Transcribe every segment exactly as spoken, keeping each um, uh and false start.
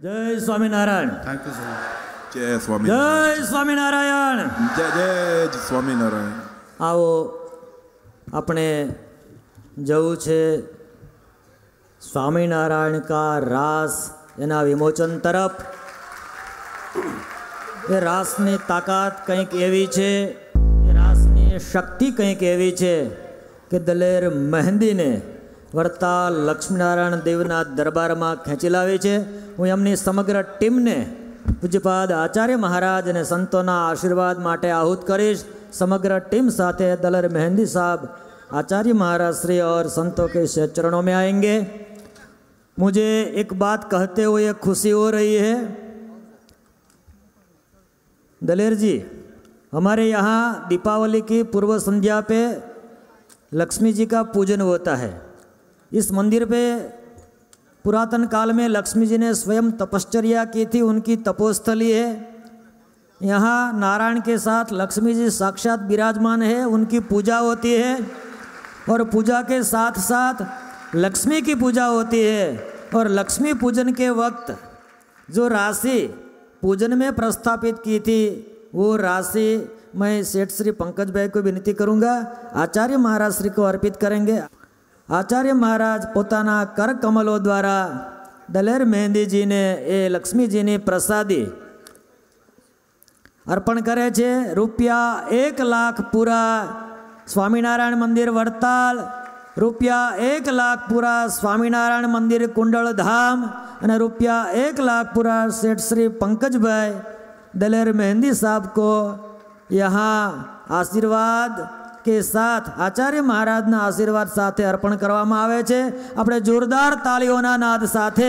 जय Swaminarayan. Thank you sir. जय स्वामी। जय स्वामीनारायण। जय जय स्वामीनारायण। आओ अपने जવું છે स्वामीनारायण का रास एना विमोचन तरफ। ये रासनी ताकत कंईक एवी छे, ये रासनी शक्ति कंईक एवी छे कि दलेर मेहंदी ने वरताल लक्ष्मीनारायण देवना दरबार में खेंची लावी छे। हूँ एमनी समग्र टीम ने पूज्यपाद आचार्य महाराज ने संतोना आशीर्वाद माटे आहूत करीश। समग्र टीम साथे दलेर मेहंदी साहब आचार्य महाराज श्री और संतों के चरणों में आएंगे। मुझे एक बात कहते हुए खुशी हो रही है दलेर जी, हमारे यहाँ दीपावली की पूर्व संध्या पे लक्ष्मी जी का पूजन होता है। इस मंदिर पे पुरातन काल में लक्ष्मी जी ने स्वयं तपश्चर्या की थी, उनकी तपोस्थली है। यहाँ नारायण के साथ लक्ष्मी जी साक्षात विराजमान है, उनकी पूजा होती है और पूजा के साथ साथ लक्ष्मी की पूजा होती है। और लक्ष्मी पूजन के वक्त जो राशि पूजन में प्रस्थापित की थी वो राशि मैं सेठ श्री पंकज भाई को विनती करूँगा आचार्य महाराज श्री को अर्पित करेंगे। आचार्य महाराज पोताना कर कमलों द्वारा दलेर मेहंदी जी ने ए लक्ष्मी जी ने प्रसादी अर्पण करे छे। रुपया एक लाख पूरा स्वामीनारायण मंदिर वरताल, रुपया एक लाख पूरा स्वामीनारायण मंदिर कुंडल धाम और रुपया एक लाख पूरा सेठ श्री पंकज भाई दलेर मेहंदी साहब को यहाँ आशीर्वाद के साथ आचार्य महाराज ना आशीर्वाद साथे अर्पण करवामां आवे छे। अपने जोरदार तालीओना नाद साथे।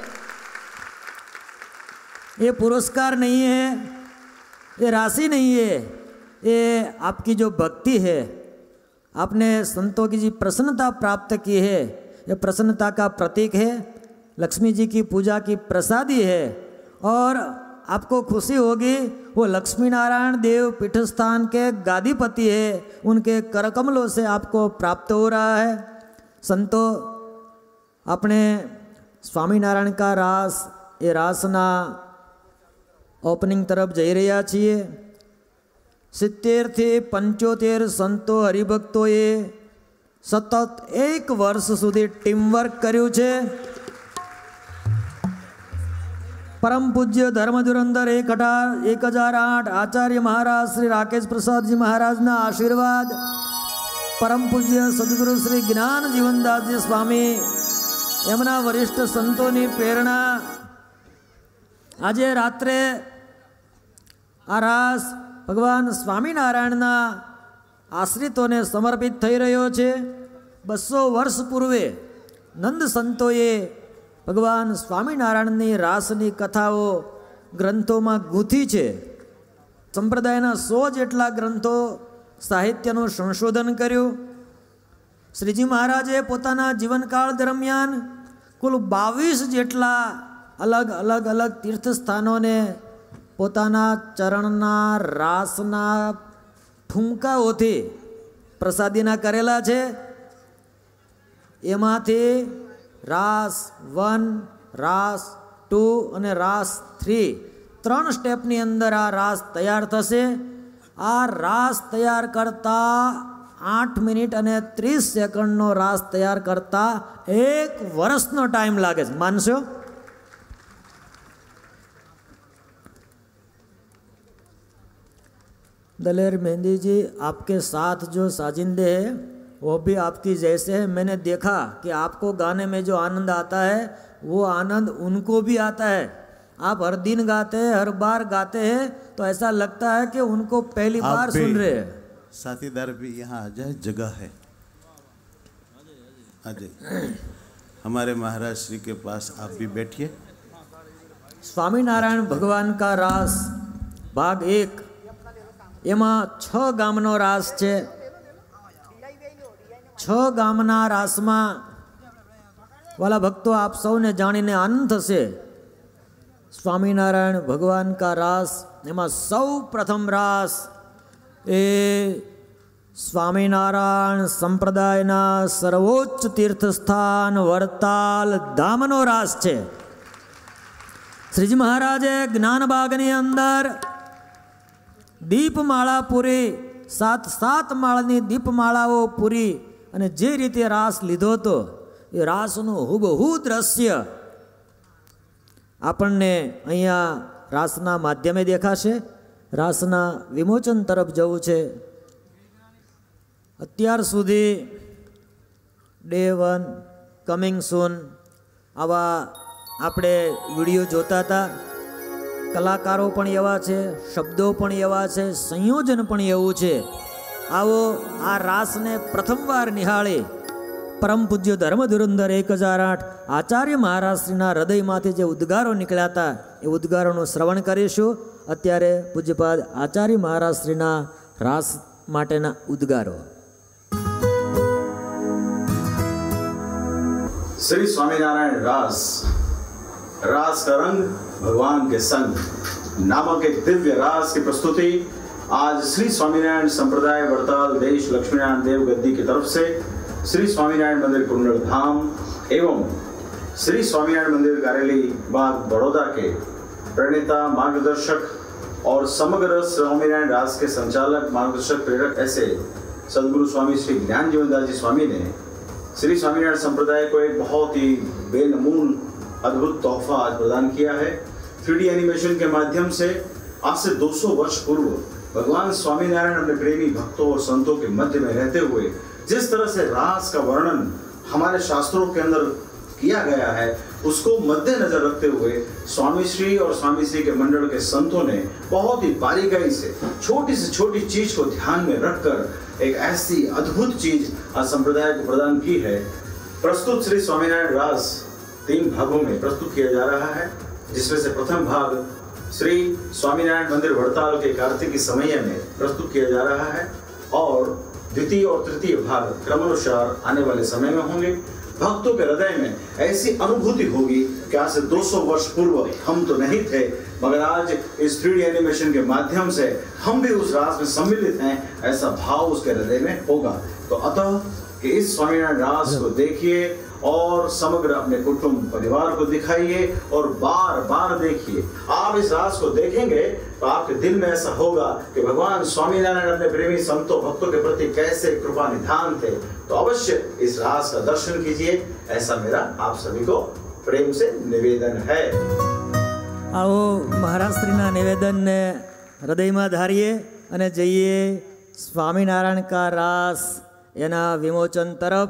ये पुरस्कार नहीं है, ये राशि नहीं है, ये आपकी जो भक्ति है, आपने संतों की जी प्रसन्नता प्राप्त की है, ये प्रसन्नता का प्रतीक है। लक्ष्मी जी की पूजा की प्रसादी है और आपको खुशी होगी वो लक्ष्मी नारायण देव पीठस्थान के गादीपति है, उनके करकमलों से आपको प्राप्त हो रहा है। संतो अपने स्वामीनारायण का रास ये रासना ओपनिंग तरफ जई रह्या छीए। सित्तेर थी पंचोतेर संतो हरिभक्तोए सतत एक वर्ष सुधी टीमवर्क कर्यु छे। परम पूज्य धर्म धुरंधर एक अठार एक हजार आठ आचार्य महाराज श्री राकेश प्रसाद जी महाराज ना आशीर्वाद, परम पूज्य सदगुरु श्री ज्ञान जीवनदास जी स्वामी एमना वरिष्ठ संतों की प्रेरणा आज रात्रे आ रास भगवान स्वामीनारायण ना आश्रितों ने समर्पित थई रह्यो छे। बसो वर्ष पूर्वे नंद संतोए भगवान स्वामीनारायणनी रासनी कथाओ ग्रंथों में गूंथी है। संप्रदायना सौ जेटला ग्रंथों साहित्यનું संशोधन कर्यु। श्रीजी महाराजे पोताना जीवनकाल दरमियान कुल बावीस जेटला अलग अलग अलग तीर्थस्थानों ने पोताना चरणना रासना ठूमकाओथी प्रसादीना करेला छे। एमांथी रास वन, रास टू और रास थ्री त्रण स्टेपनी अंदर आ रास तैयार थशे। आ रास तैयार करता आठ मिनिट और तीस सेकंड नो रास तैयार करता एक वर्षनो टाइम लागे। मानशो? दलेर मेहंदी जी आपके साथ जो साजिंदे हैं वो भी आपकी जैसे है। मैंने देखा कि आपको गाने में जो आनंद आता है वो आनंद उनको भी आता है। आप हर दिन गाते हैं, हर बार गाते हैं तो ऐसा लगता है कि उनको पहली बार सुन रहे हैं। साथीदार भी यहाँ आ जाए, जगह है। आ जाइए हमारे महाराज श्री के पास, आप भी बैठिए। स्वामीनारायण भगवान का रास भाग एक एमा छ गामनो रास छे। छ गामना रास में वाला भक्तों आप सबने जानीने आनंद थशे। स्वामीनारायण भगवान का रास एमां सौ प्रथम रास ए स्वामीनारायण संप्रदायना सर्वोच्च तीर्थस्थान वरताल धामनो रास छे। શ્રીજી મહારાજે જ્ઞાનબાગની અંદર દીપમાળા પૂરી, સાત સાત માળની દીપમાળાઓ પૂરી અને જે રીતે રાસ લીધો હતો એ રાસનું હુબહુ દ્રશ્ય આપણને અહીંયા રાસના માધ્યમે દેખાશે. રાસના વિમોચન તરફ જવું છે. અત્યાર સુધી ડે વન, કમિંગ સૂન આવા આપણે વિડીયો જોતા હતા. કલાકારો પણ એવા છે, શબ્દો પણ એવા છે, સંયોજન પણ એવું છે. આવો આ રાસને પ્રથમવાર નિહાળી પરમ પૂજ્ય ધર્મ ધુરંધર એક હજાર આઠ આચાર્ય મહારાજશ્રીના હૃદયમાંથી જે ઉદ્ગારો નીકળ્યા હતા એ ઉદ્ગારોનું શ્રવણ કરીશું. અત્યારે પૂજ્યપાદ આચાર્ય મહારાજશ્રીના રાસ માટેના ઉદ્ગારો. श्री स्वामीनारायण रास, रास का रंग भगवान के संग नामक एक दिव्य रास की प्रस्तुति आज श्री स्वामीनारायण संप्रदाय वड़ताल देश लक्ष्मीनारायण देव गद्दी की तरफ से श्री स्वामीनारायण मंदिर कुंडल धाम एवं श्री स्वामीनारायण मंदिर कारेली बाग बड़ौदा के प्रणेता, मार्गदर्शक और समग्र स्वामीनारायण रास के संचालक, मार्गदर्शक, प्रेरक ऐसे सदगुरु स्वामी श्री ज्ञान जीवनदास जी स्वामी ने श्री स्वामीनारायण संप्रदाय को एक बहुत ही बेनमून अद्भुत तोहफा आज प्रदान किया है. थ्री डी एनिमेशन के माध्यम से आज से दो सौ वर्ष पूर्व भगवान स्वामीनारायण अपने प्रेमी भक्तों और संतों के मध्य में रहते हुए जिस तरह से रास का वर्णन हमारे शास्त्रों के अंदर किया गया है उसको मद्देनजर रखते हुए स्वामी श्री और स्वामी श्री के मंडल के संतों ने बहुत ही बारीकाई से छोटी से छोटी चीज को ध्यान में रखकर एक ऐसी अद्भुत चीज आज संप्रदाय को प्रदान की है. प्रस्तुत श्री स्वामीनारायण रास तीन भागों में प्रस्तुत किया जा रहा है, जिसमें से प्रथम भाग श्री स्वामीनारायण मंदिर वड़ताल के कार्तिकी समय में प्रस्तुत किया जा रहा है और द्वितीय और तृतीय भाग क्रमानुसार आने वाले समय में होंगे. भक्तों के हृदय में ऐसी अनुभूति होगी कि आज से दो सौ वर्ष पूर्व हम तो नहीं थे, मगर आज इस थ्री डी एनिमेशन के माध्यम से हम भी उस रास में सम्मिलित हैं, ऐसा भाव उसके हृदय में होगा. तो अतः कि इस स्वामीनारायण रास को देखिए और समग्र अपने कुटुंब परिवार को दिखाइए और बार बार देखिए. आप इस रास को देखेंगे तो आपके दिल में ऐसा होगा कि भगवान स्वामीनारायण अपने प्रेमी संतों भक्तों के प्रति कैसे कृपा निधान थे. तो अवश्य इस रास का दर्शन कीजिए, ऐसा मेरा आप सभी को प्रेम से निवेदन है. आओ महाराष्ट्रीना निवेदन ने हृदय में धारिए અને જઈએ સ્વામિનારાયણ કા રાસ એના વિમોચન તરફ.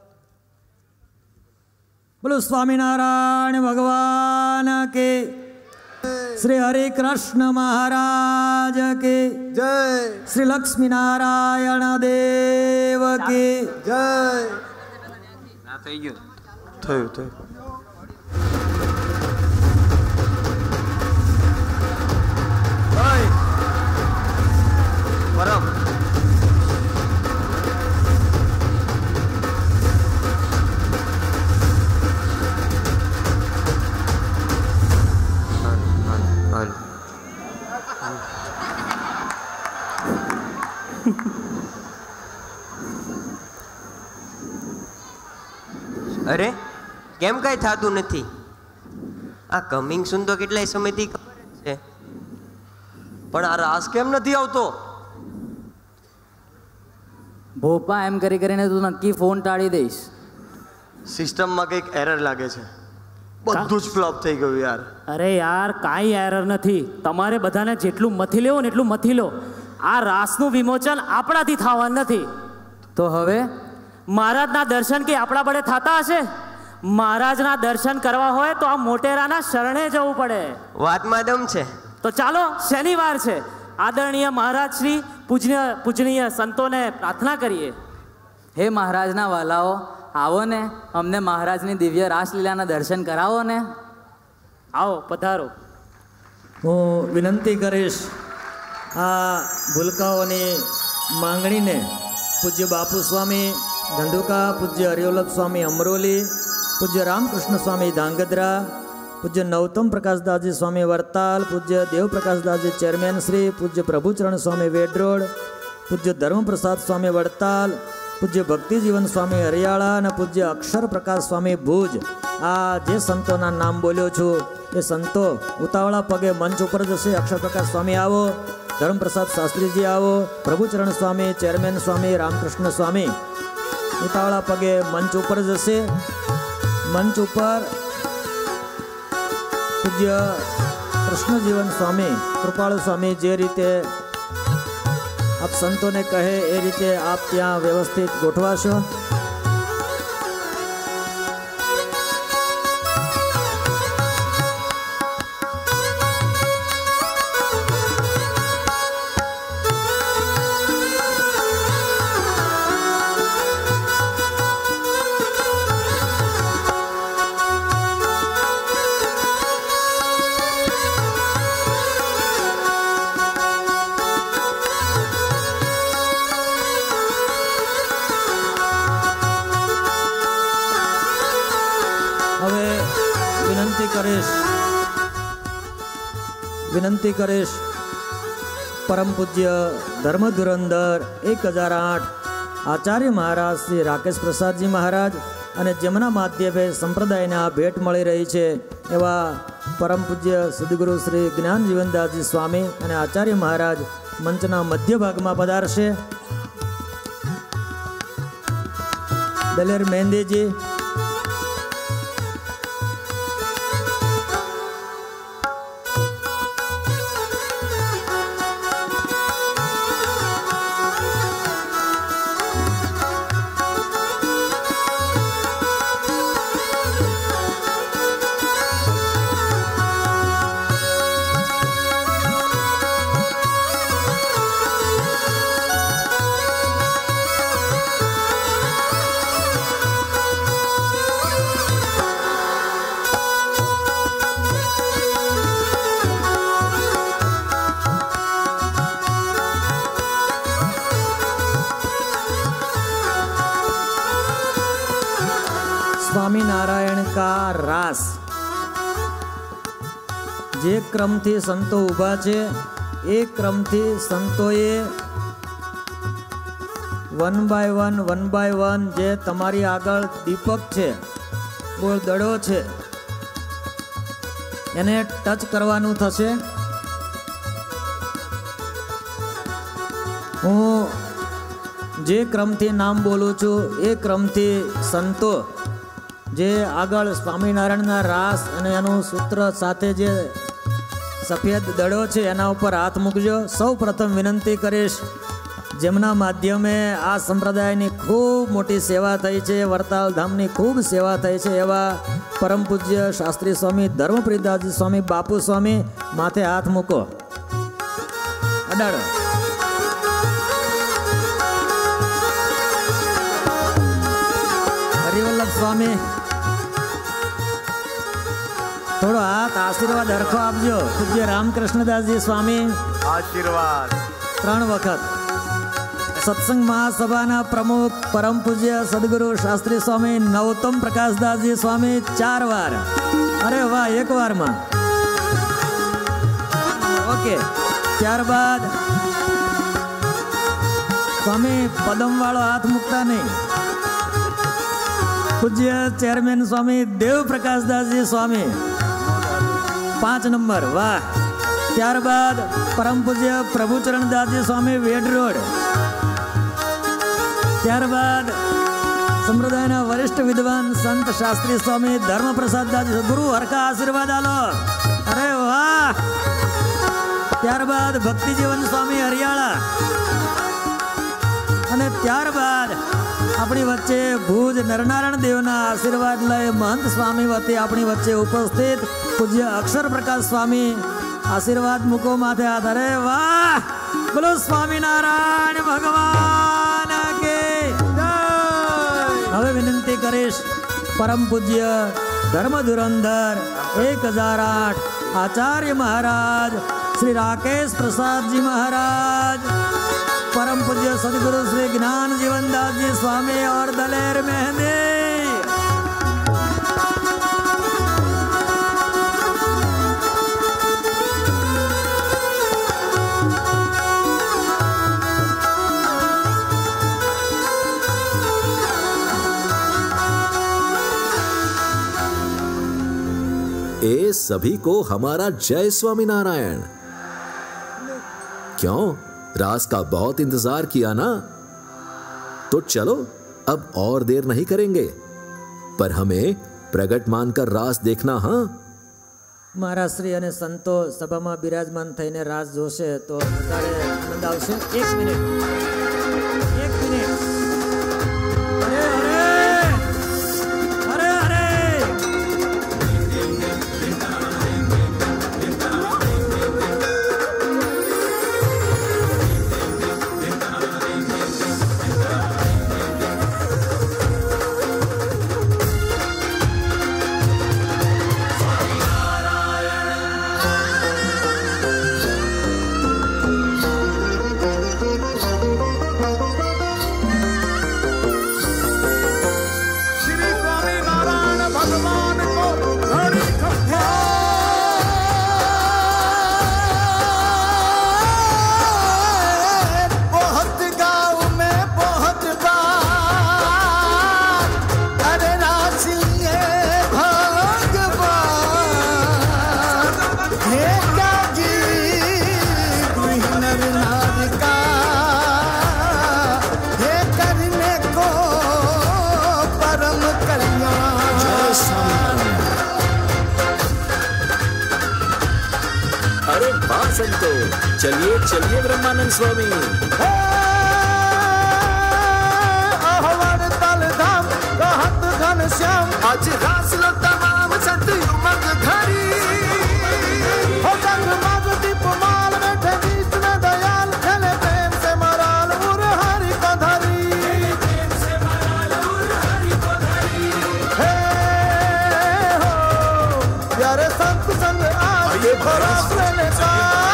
बोलो स्वामीनारायण भगवान के, श्री हरे कृष्ण महाराज के जय, श्री लक्ष्मी नारायण देव के जय. थયું થયું પરમ અરે કેમ કાંઈ થતું નથી? આ કમિંગ સૂન તો કેટલાય સમયથી ખબર જ છે, પણ આ રાસ કેમ નથી આવતો? ભોપા એમ કરી કરીને તું નક્કી ફોન ટાળી દઈશ. સિસ્ટમમાં કંઈક એરર લાગે છે, બધું જ ફ્લોપ થઈ ગયું યાર. અરે યાર કાંઈ એરર નથી, તમારે બધાને જેટલું મથી લેવું ને એટલું મથી લો. આ રાસનું વિમોચન આપણાથી થવાનું નથી. તો હવે મહારાજના દર્શન કે આપણા બળે થતા હશે? મહારાજના દર્શન કરવા હોય તો આ મોટેરાના શરણે જવું પડે. વાતમાં દમ છે. તો ચાલો, શનિવાર છે, આદરણીય મહારાજ શ્રી પૂજનીય પૂજનીય સંતોને પ્રાર્થના કરીએ. હે મહારાજના વાલાઓ, આવો ને, અમને મહારાજની દિવ્ય રાસલીલાના દર્શન કરાવો ને. આવો, પધારો. હું વિનંતી કરીશ આ ભૂલકાઓની માંગણીને પૂજ્ય બાપુ સ્વામી ધંધુકા, પૂજ્ય હરિવલ્લભ સ્વામી અમરોલી, પૂજ્ય રામકૃષ્ણ સ્વામી ધાંગધ્રા, પૂજ્ય નવતમ પ્રકાશદાસજી સ્વામી વરતાલ, પૂજ્ય દેવપ્રકાશદાસજી ચેરમેન શ્રી, પૂજ્ય પ્રભુચરણ સ્વામી વેડરોડ, પૂજ્ય ધર્મપ્રસાદ સ્વામી વડતાલ, પૂજ્ય ભક્તિજીવન સ્વામી હરિયાળા અને પૂજ્ય અક્ષર પ્રકાશ સ્વામી ભુજ. આ જે સંતોના નામ બોલ્યો છું એ સંતો ઉતાવળા પગે મંચ ઉપર જશે. અક્ષર પ્રકાશ સ્વામી આવો, ધર્મપ્રસાદ શાસ્ત્રીજી આવો, પ્રભુચરણ સ્વામી, ચેરમેન સ્વામી, રામકૃષ્ણ સ્વામી ઉતાવળા પગે મંચ ઉપર જશે. મંચ ઉપર પૂજ્ય કૃષ્ણજીવન સ્વામી, કૃપાળુ સ્વામી જે રીતે આપ સંતોને કહે એ રીતે આપ ત્યાં વ્યવસ્થિત ગોઠવાશો. વિનંતી કરીશ પરમ પૂજ્ય ધર્મ ધુરંધર એક હજાર આઠ આચાર્ય મહારાજ શ્રી રાકેશ પ્રસાદજી મહારાજ અને જેમના માધ્યમે સંપ્રદાયને આ ભેટ મળી રહી છે એવા પરમ પૂજ્ય સદગુરુ શ્રી જ્ઞાન જીવનદાસજી સ્વામી અને આચાર્ય મહારાજ મંચના મધ્ય ભાગમાં પધારશે. દલેર મહેંદીજી, स्वामीनारायण का रास जे क्रम थी संतो उभा छे ए क्रम थी संतोए one by one one by one जे तमारी आगळ दीपक छे बोल दड़ो छे एने टच करवानुं थशे. हूँ जे क्रम थी नाम बोलूं छूं ए क्रम थी संतो जे आगळ स्वामीनारायणना रास अने एनुं सूत्र साथे जे सफेद दड़ो छे एना उपर हाथ मूकजो. सौ प्रथम विनंती करीश जेमना माध्यमे आ संप्रदायनी खूब मोटी सेवा थई छे, वरताल धामनी खूब सेवा थई छे एवा परम पूज्य शास्त्री स्वामी धर्मप्रीतदासजी स्वामी बापू स्वामी माथे हाथ मूको. अडाड़ो. हरिवल्लभ स्वामी थोड़ो हाथ आशीर्वाद हरखो आपजो. पूज्य रामकृष्णदासजी स्वामी आशीर्वाद. त्रण वखत. सत्संग महासभा प्रमुख परम पूज्य सदगुरु शास्त्री स्वामी नवोत्तम प्रकाशदासजी स्वामी चार वार. अरे वाह, एक वार में ओके. त्यारबाद स्वामी पदम वालों हाथ मुकता नहीं. पूज्य चेयरमैन स्वामी देव प्रकाशदासजी स्वामी पांच नंबर. वाह. त्यारबाद परम पूज्य प्रभुचरण दासजी स्वामी वेड रोड. त्यारबाद संप्रदायना वरिष्ठ विद्वान संत शास्त्री स्वामी धर्मप्रसाद दासजी गुरु हरका आशीर्वाद आलो. अरे वाह. त्यारबाद भक्ति जीवन स्वामी हरियाणा અને ત્યારબાદ આપણી વચ્ચે ભુજ નરનારાયણ દેવના આશીર્વાદ લઈ મહંત સ્વામી વતી આપણી વચ્ચે ઉપસ્થિત પૂજ્ય અક્ષર પ્રકાશ સ્વામી આશીર્વાદ મૂકો માથે હાથ. અરે વાહ, બોલો સ્વામિનારાયણ ભગવાન કે જય. હવે વિનંતી કરીશ પરમ પૂજ્ય ધર્મ ધુરંધર એક હજાર આઠ આચાર્ય મહારાજ શ્રી રાકેશ પ્રસાદજી महाराज, परम पूज्य सदगुरु श्री ज्ञान जीवनदास जी स्वामी और दलेर मेहंदी. ए वाले सभी को हमारा जय स्वामीनारायण। क्यों, रास का बहुत इंतजार किया ना? तो चलो अब और देर नहीं करेंगे, पर हमें प्रगट मानकर रास देखना। हाँ, महाराज श्री અને સંતો સભામાં બિરાજમાન થઈને રાસ જોશે તો વધારે આનંદ આવશે। એક મિનિટ એક મિનિટ અરે અરે અરે संतो, चलिए चलिए ब्रह्मानंद स्वामी। आज रास लो तमाम संत उमंग घरी, हो जगमग दीपमाल बैठे बीच में दयाल, चले प्रेम से मराल उर हरि को धरी। हे हो यारे संत संग आइए रास लेने का,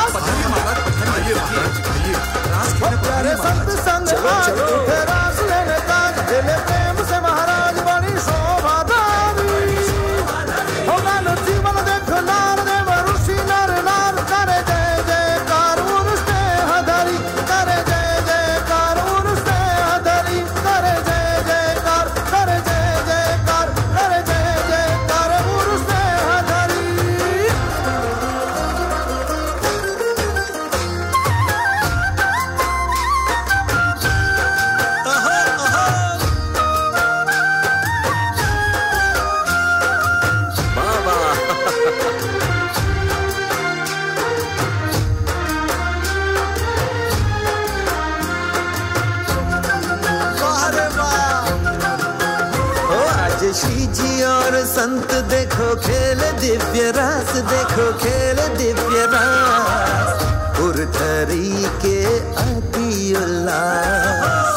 प्यारे संत संग आइए रास लेने का, चले प्रेम से महाराज बड़ी शोभा धारी। हो गानो जीवन देख लाल देव ऋषि नर नार, करे जय जयकार उर्षे हधरी, करे जय जयकार उर्षे हधरी, करे जय जयकार, करे जय जयकार, करे जय जयकार उर्षे हधरी। श्री जी और संत देखो खेल दिव्य रास, देखो खेल दिव्य रास, उर्धरी के अति उल्लास,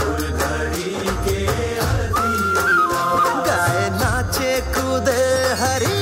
गाए नाचे कूदे हरि,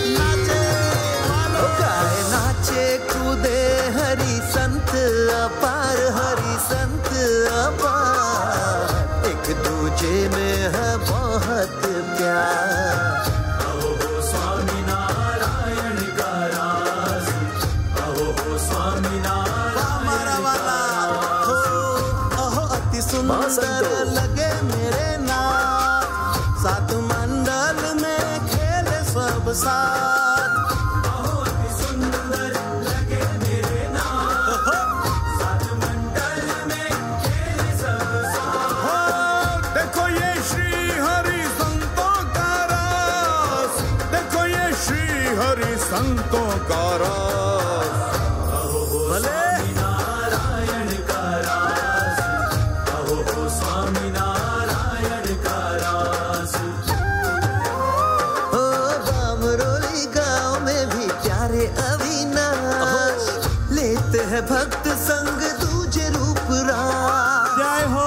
गाए नाचे कूदे हरि संत अपार, हरि संत अपार, एक दूजे में है बहुत प्यार। अहो हो स्वामी नारायण का रास, अहो हो स्वामी नारायण का रास, अहो अति सुंदर लगे मेरे नाथ, सात मंडल में खेले सब साथ। अहो अति सुंदर लगे मेरे नाथ, सात मंडल में खेले सब साथ। देखो ये श्री हरि संतों का रास, देखो ये श्री हरि संतों का रास, अहो हो स्वामी नारायण का रास, अहो हो स्वामी नारायण का रास। ओ बामरोली गांव में भी प्यारे अविनाश, लेते हैं भक्त संग दूजे रूप रास। जय हो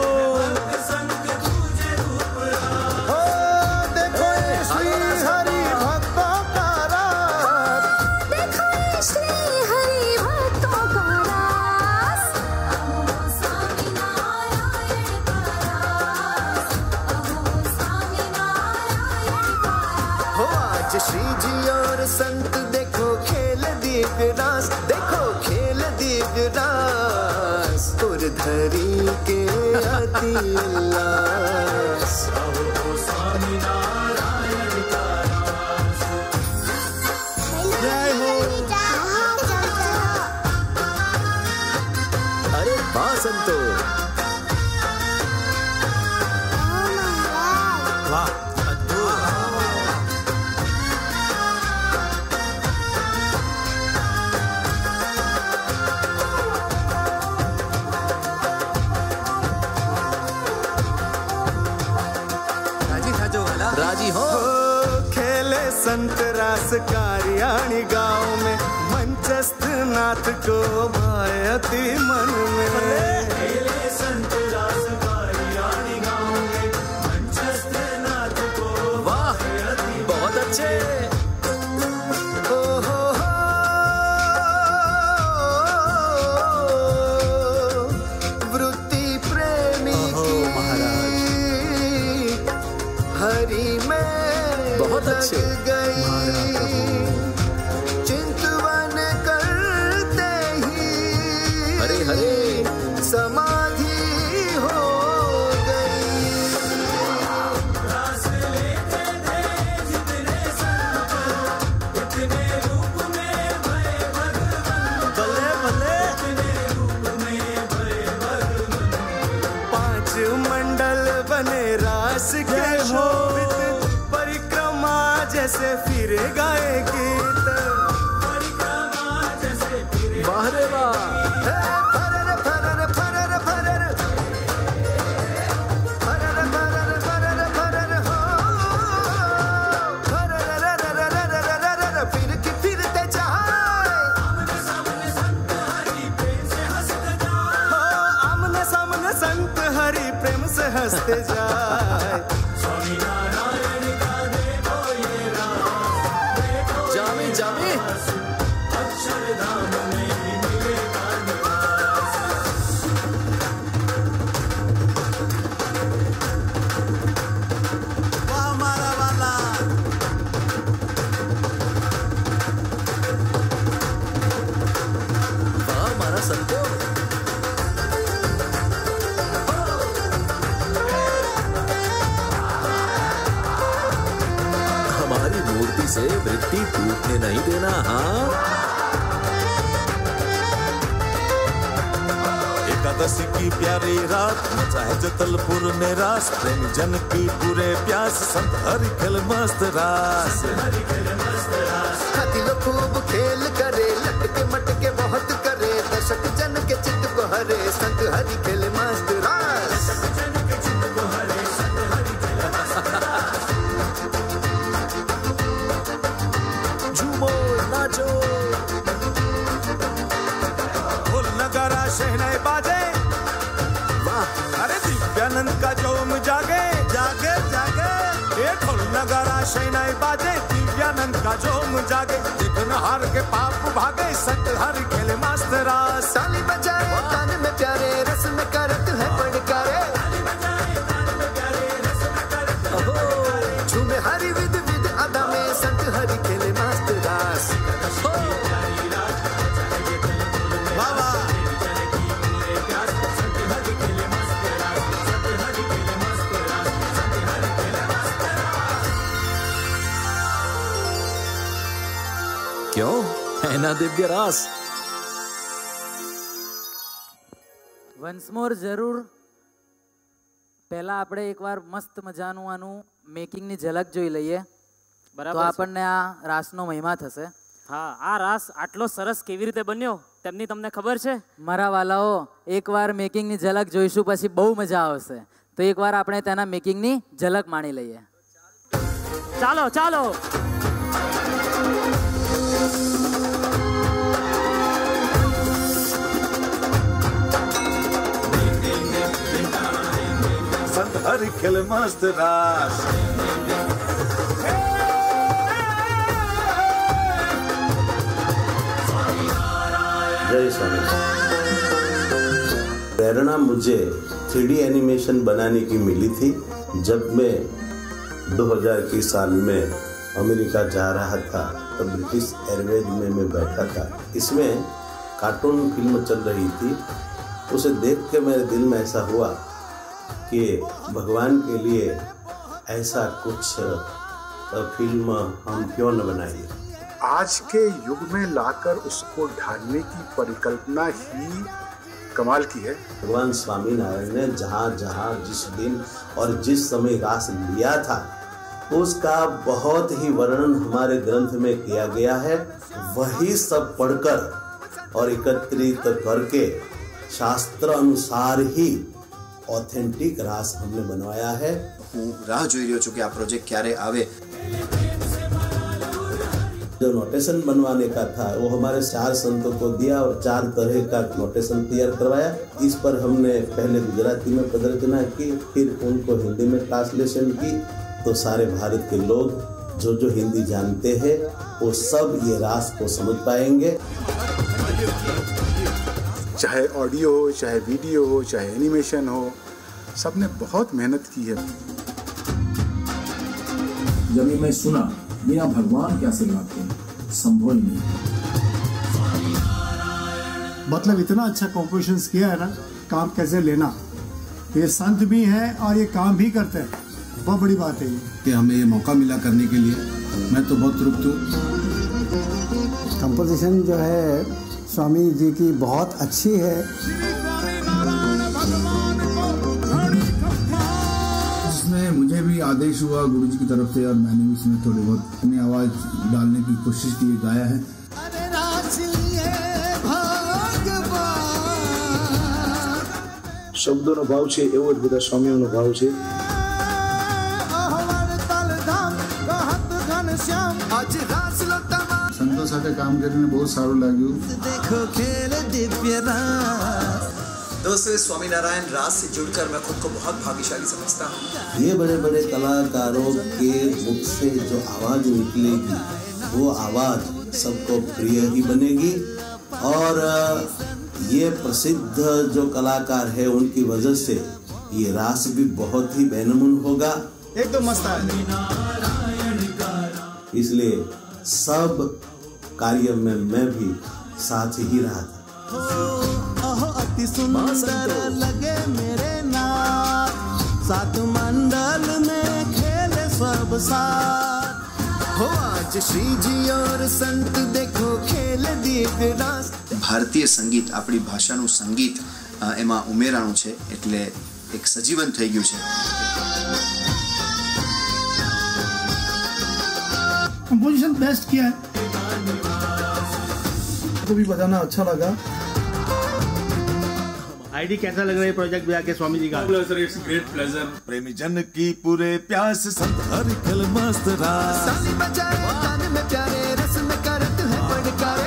श्री जी और संत देखो खेल दिव्य रास, देखो खेल दिव्य रास, उर्धरी के अति उल्लास। अहो स्वामी नारायण का रास। राजी हो। खेले संत रास कार्याणी गाँव में, मंचस्थ नाथ को भाए अति मन में। खेले संत रास कार्याणी गाँव में, मंचस्थ नाथ को भाए अति बहुत अच्छे। बहुत अच्छे चिंतवन करते ही हरे हरे समाधि हो गई। रास लेते थे जितने संत, इतने रूप में भय भगवान। भले भले इतने रूप में भय भगवान। पांच मंडल बने रास के शोभित, जैसे फिरे गाए गीत, परिक्रमा जैसे फिरे बाहरे वाह। फरर फरर फरर फरर फरर फरर फरर फरर हो फरर फिर की फिरते जाए। आमने सामने संत हरि प्रेम से हंसते जाए। आमने सामने संत हरि प्रेम से हंसते जाए। स्वामी नारायण का जामे अक्षरधाम में ही मिलेगा निवास। वाह हमारा वाला। वाह हमारा संतो। मूर्ति से वृत्ति टूटने नहीं देना। हाँ एकादशी की प्यारी रात, मचा है जतलपुर में रास। प्रेम जन की पूरे प्यास, संत हरि खेल मस्त रास। दिलो खूब खेल करे, लटके मटके बहुत करे। दर्शक जन के चित्त को हरे, संत हरि खेल मस्त रास। ढोल नगारा शहनाई बाजे, वाह। अरे दिव्यानंद का जोम जागे जागे जागे। ये ढोल नगारा शहनाई बाजे, दिव्यानंद का जोम जागे। देखन हार के पाप भागे, संत हरि खेले मस्त रास। ताली बजाए तान में प्यारे, रस में करत है पड़कारे। झूमे हरि विद विद अदा में, संत हरि खेले मस्त रास। क्यों है ना दिव्य रास। વન્સ મોર જરૂર પહેલા આપણે એકવાર મસ્ત મજાનું આનું મેકિંગની ઝલક જોઈ લઈએ, બરાબર? તો આપણને આ રાસનો મહિમા થશે. હા, આ રાસ આટલો સરસ કેવી રીતે બન્યો તેમની તમને ખબર છે? મારા વાલાઓ, એકવાર મેકિંગની ઝલક જોઈશું પછી બહુ મજા આવશે. તો એકવાર આપણે તેના મેકિંગની ઝલક માણી લઈએ. ચાલો ચાલો. संत हरि खेल मस्त रास। जय स्वामी। प्रेरणा मुझे थ्री डी एनिमेशन बनाने की मिली थी जब मैं दो हज़ार के साल में अमेरिका जा रहा था। तब ब्रिटिश एयरवेज में मैं बैठा था। इसमें कार्टून फिल्म चल रही थी। उसे देख के मेरे दिल में ऐसा हुआ कि भगवान के लिए ऐसा कुछ फिल्म हम क्यों न बनाइए। आज के युग में लाकर उसको ढालने की परिकल्पना ही कमाल की है। भगवान स्वामीनारायण ने जहाँ जहाँ जिस दिन और जिस समय रास लिया था उसका बहुत ही वर्णन हमारे ग्रंथ में किया गया है। वही सब पढ़कर और एकत्रित करके शास्त्र अनुसार ही ऑथेंटिक रास हमने बनवाया है। હું રાહ જોઈ રહ્યો છું કે આ પ્રોજેક્ટ ક્યારે આવે। जो नोटेशन बनवाने का था वो हमारे चार संतों को दिया और चार तरह का नोटेशन तैयार करवाया। इस पर हमने पहले गुजराती में प्रदर्शना की, फिर उनको हिंदी में ट्रांसलेशन की, तो सारे भारत के लोग जो जो हिंदी जानते हैं वो सब ये रास को समझ पाएंगे। चाहे ऑडियो हो, चाहे वीडियो हो, चाहे एनिमेशन हो, सबने बहुत मेहनत की है। जब मैं सुना बिना भगवान के आशीर्वाद के संभव नहीं। मतलब इतना अच्छा कॉम्पोजिशंस किया है ना, काम कैसे लेना। ये संत भी हैं और ये काम भी करते हैं, बहुत बड़ी बात है ये कि हमें ये मौका मिला करने के लिए। मैं तो बहुत तृप्त हूँ। कंपोजिशन जो है स्वामी जी की बहुत अच्छी है। इसमें मुझे भी आदेश हुआ गुरु जी की तरफ से और मैंने भी इसमें थोड़ी बहुत अपनी आवाज डालने की कोशिश की, गाया है। શબ્દોનો ભાવ છે એવો જ બધા સ્વામીઓનો ભાવ છે। સંતો સાથે કામ કરીને બહુ સારું લાગ્યું। दोस्तों, स्वामीनारायण रास से जुड़कर मैं खुद को बहुत भाग्यशाली समझता हूँ। ये बड़े बड़े कलाकारों के मुख से जो आवाज निकलेगी वो आवाज सबको प्रिय ही बनेगी और ये प्रसिद्ध जो कलाकार है उनकी वजह से ये रास भी बहुत ही बेनमून होगा, एकदम मस्त है। इसलिए सब कार्य में मैं भी साथ ही रहा था। अति सुंदर लगे मेरे नाथ, सात मंडल में खेले सब साथ। हो आज श्री जी और संत देखो खेले दिव्य रास। ભારતીય સંગીત આપણી ભાષાનું સંગીત એમાં ઉમેરાણું છે એટલે એક સજીવન થઈ ગયું છે। कंपोजिशन बेस्ट किया है, तो भी बताना अच्छा लगा। आईडी कैसा लग रहा है प्रोजेक्ट भी आके स्वामी जी का? Sir, it's great pleasure. प्रेमी जन की पूरे प्यास संत हर कल मस्त रास। ताली बजाए तान में प्यारे रस में करत है पड़कारे।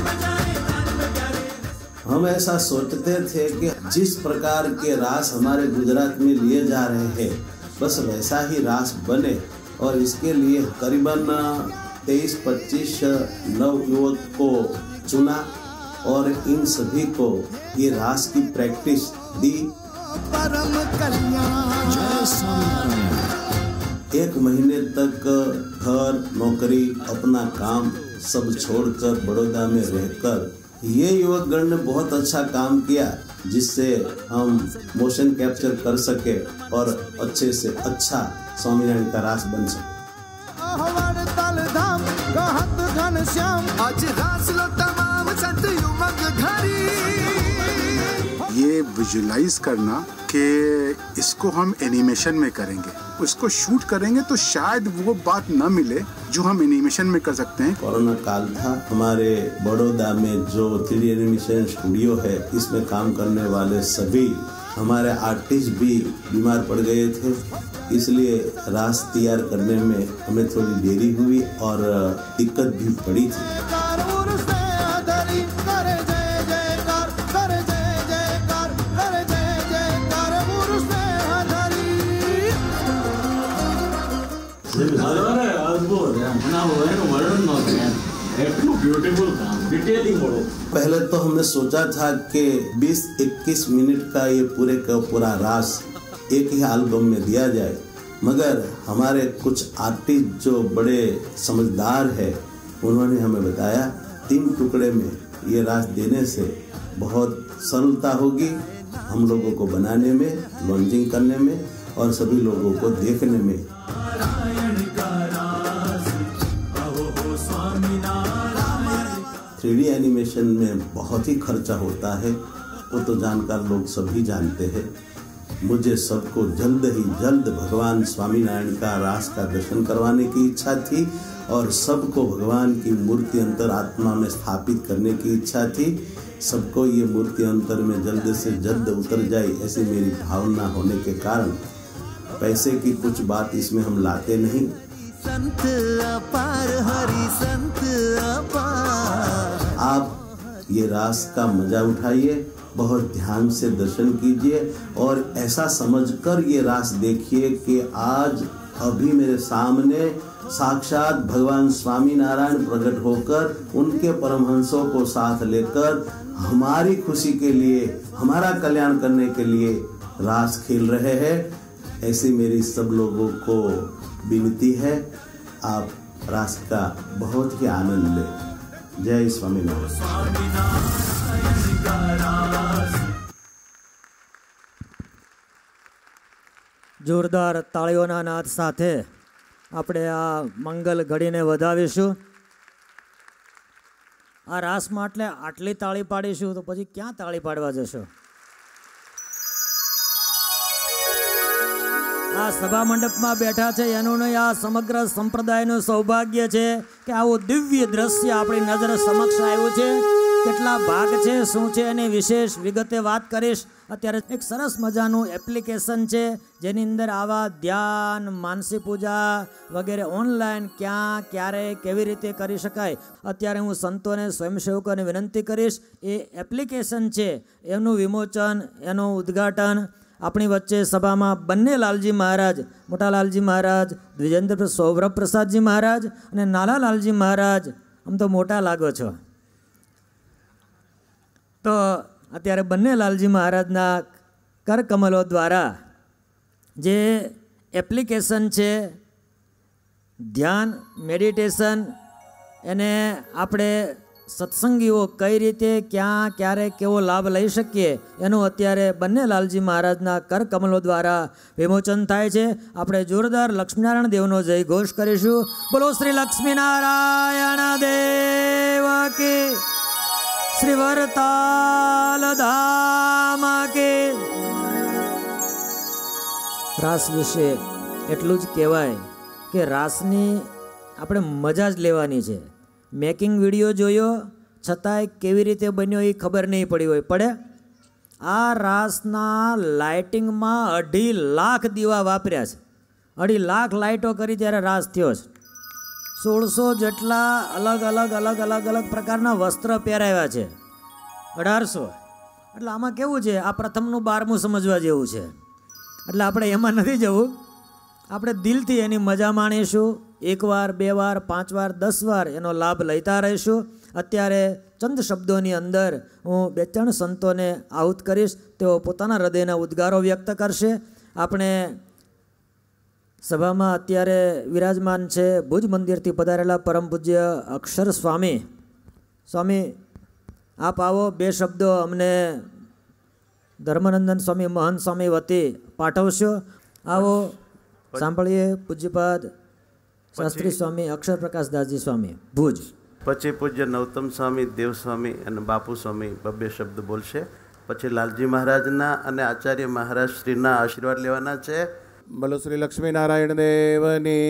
हम ऐसा सोचते थे कि जिस प्रकार के रास हमारे गुजरात में लिए जा रहे हैं बस वैसा ही रास बने और इसके लिए करीबन तेईस पच्चीस नव युवक को चुना और इन सभी को ये रास की प्रैक्टिस दी। परम कल्याण जय स्वामीनारायण। एक महीने तक घर नौकरी अपना काम सब छोड़कर बड़ौदा में रहकर ये युवक गण ने बहुत अच्छा काम किया जिससे हम मोशन कैप्चर कर सके और अच्छे से अच्छा स्वामीनारायण का रास बन सके। आज रास लो तमाम संत युवक घरी। ये विजुलाइज करना कि इसको हम एनिमेशन में करेंगे, उसको शूट करेंगे तो शायद वो बात न मिले जो हम एनिमेशन में कर सकते हैं। कोरोना काल था, हमारे बड़ौदा में जो थ्री डी एनिमेशन स्टूडियो है इसमें काम करने वाले सभी हमारे आर्टिस्ट भी बीमार पड़ गए थे, इसलिए रास तैयार करने में हमें थोड़ी देरी हुई और दिक्कत भी पड़ी थी। पहले तो हमने सोचा था कि बीस इक्कीस मिनट का ये पूरे का पूरा रास एक ही एल्बम में दिया जाए, मगर हमारे कुछ आर्टिस्ट जो बड़े समझदार है उन्होंने हमें बताया तीन टुकड़े में ये रास देने से बहुत सरलता होगी हम लोगों को बनाने में, लॉन्चिंग करने में और सभी लोगों को देखने में। थ्री डी एनिमेशन में बहुत ही खर्चा होता है, वो तो जानकार लोग सभी जानते हैं। मुझे सबको जल्द ही जल्द भगवान स्वामीनारायण का रास का दर्शन करवाने की इच्छा थी और सबको भगवान की मूर्ति अंतर आत्मा में स्थापित करने की इच्छा थी। सबको ये मूर्ति अंतर में जल्द से जल्द उतर जाए, ऐसी मेरी भावना होने के कारण पैसे की कुछ बात इसमें हम लाते नहीं। संत अपार हरि संत अपार। आप ये रास का मजा उठाइए, बहुत ध्यान से दर्शन कीजिए और ऐसा समझकर ये रास देखिए कि आज अभी मेरे सामने साक्षात भगवान स्वामी नारायण प्रकट होकर उनके परमहंसों को साथ लेकर हमारी खुशी के लिए, हमारा कल्याण करने के लिए रास खेल रहे हैं। ऐसी मेरी सब लोगों को विनती है, आप रास का बहुत ही आनंद लें। जय स्वामी नारायण। જોરદાર તાળીઓના નાદ સાથે આપણે આ મંગલ ઘડીને વધાવીશું। આ રાસમાં એટલે આટલી તાળી પાડીશું તો પછી ક્યાં તાળી પાડવા જશો? આ સભા મંડપમાં બેઠા છે એનું નહીં, આ સમગ્ર સંપ્રદાયનું સૌભાગ્ય છે કે આવું દિવ્ય દ્રશ્ય આપણી નજર સમક્ષ આવ્યું છે। કેટલા ભાગ છે, શું છે એની વિશેષ વિગતે વાત કરીશ। અત્યારે એક સરસ મજાનું એપ્લિકેશન છે જેની અંદર આવા ધ્યાન, માનસી પૂજા વગેરે ઓનલાઈન ક્યાં, ક્યારે, કેવી રીતે કરી શકાય। અત્યારે હું સંતોને, સ્વયંસેવકોને વિનંતી કરીશ એ એપ્લિકેશન છે એનું વિમોચન, એનું ઉદ્ઘાટન આપણી વચ્ચે સભામાં બંને લાલજી મહારાજ, મોટા લાલજી મહારાજ, દ્વિજેન્દ્ર સૌરભ પ્રસાદજી મહારાજ અને નાના લાલજી મહારાજ, આમ તો મોટા લાગો છો, તો અત્યારે બંને લાલજી મહારાજના કરકમલો દ્વારા જે એપ્લિકેશન છે ધ્યાન, મેડિટેશન, એને આપણે સત્સંગીઓ કઈ રીતે, ક્યાં, ક્યારે, કેવો લાભ લઈ શકીએ એનું અત્યારે બંને લાલજી મહારાજના કરકમલો દ્વારા વિમોચન થાય છે। આપણે જોરદાર લક્ષ્મીનારાયણ દેવનો જય ઘોષ કરીશું। બોલો શ્રી લક્ષ્મીનારાયણ દેવ કે, શ્રી વરતાલ ધામ કે। રાસ વિશે એટલું જ કહેવાય કે રાસની આપણે મજા જ લેવાની છે। મેકિંગ વિડીયો જોયો છતાંય કેવી રીતે બન્યો એ ખબર નહીં પડી હોય, પડે? આ રાસના લાઇટિંગમાં અઢી લાખ દીવા વાપર્યા છે, અઢી લાખ લાઇટો કરી ત્યારે રાસ થયો છે। સોળસો જેટલા અલગ અલગ અલગ અલગ અલગ પ્રકારના વસ્ત્ર પહેરાવ્યા છે, અઢારસો। એટલે આમાં કેવું છે, આ પ્રથમનું બારમું સમજવા જેવું છે, એટલે આપણે એમાં નથી જવું, આપણે દિલથી એની મજા માણીશું। એક વાર, બે વાર, પાંચ વાર, દસ વાર એનો લાભ લેતા રહીશું। અત્યારે ચંદ શબ્દોની અંદર હું બે ત્રણ સંતોને આહુત કરીશ, તેઓ પોતાના હૃદયના ઉદ્ગારો વ્યક્ત કરશે। આપણે સભામાં અત્યારે વિરાજમાન છે ભુજ મંદિરથી પધારેલા પરમ પૂજ્ય અક્ષર સ્વામી। સ્વામી આપ આવો, બે શબ્દો અમને ધર્મનંદન સ્વામી, મહંત સ્વામી વતી પાઠવશો। આવો સાંભળીએ પૂજ્યપાદ શાસ્ત્રી સ્વામી અક્ષર પ્રકાશદાસજી સ્વામી ભુજ। પછી પૂજ્ય નવતમ સ્વામી, દેવ સ્વામી અને બાપુ સ્વામી બબ્બે શબ્દ બોલશે। પછી લાલજી મહારાજના અને આચાર્ય મહારાજ શ્રીના આશીર્વાદ લેવાના છે। બોલો શ્રી લક્ષ્મીનારાયણ દેવની।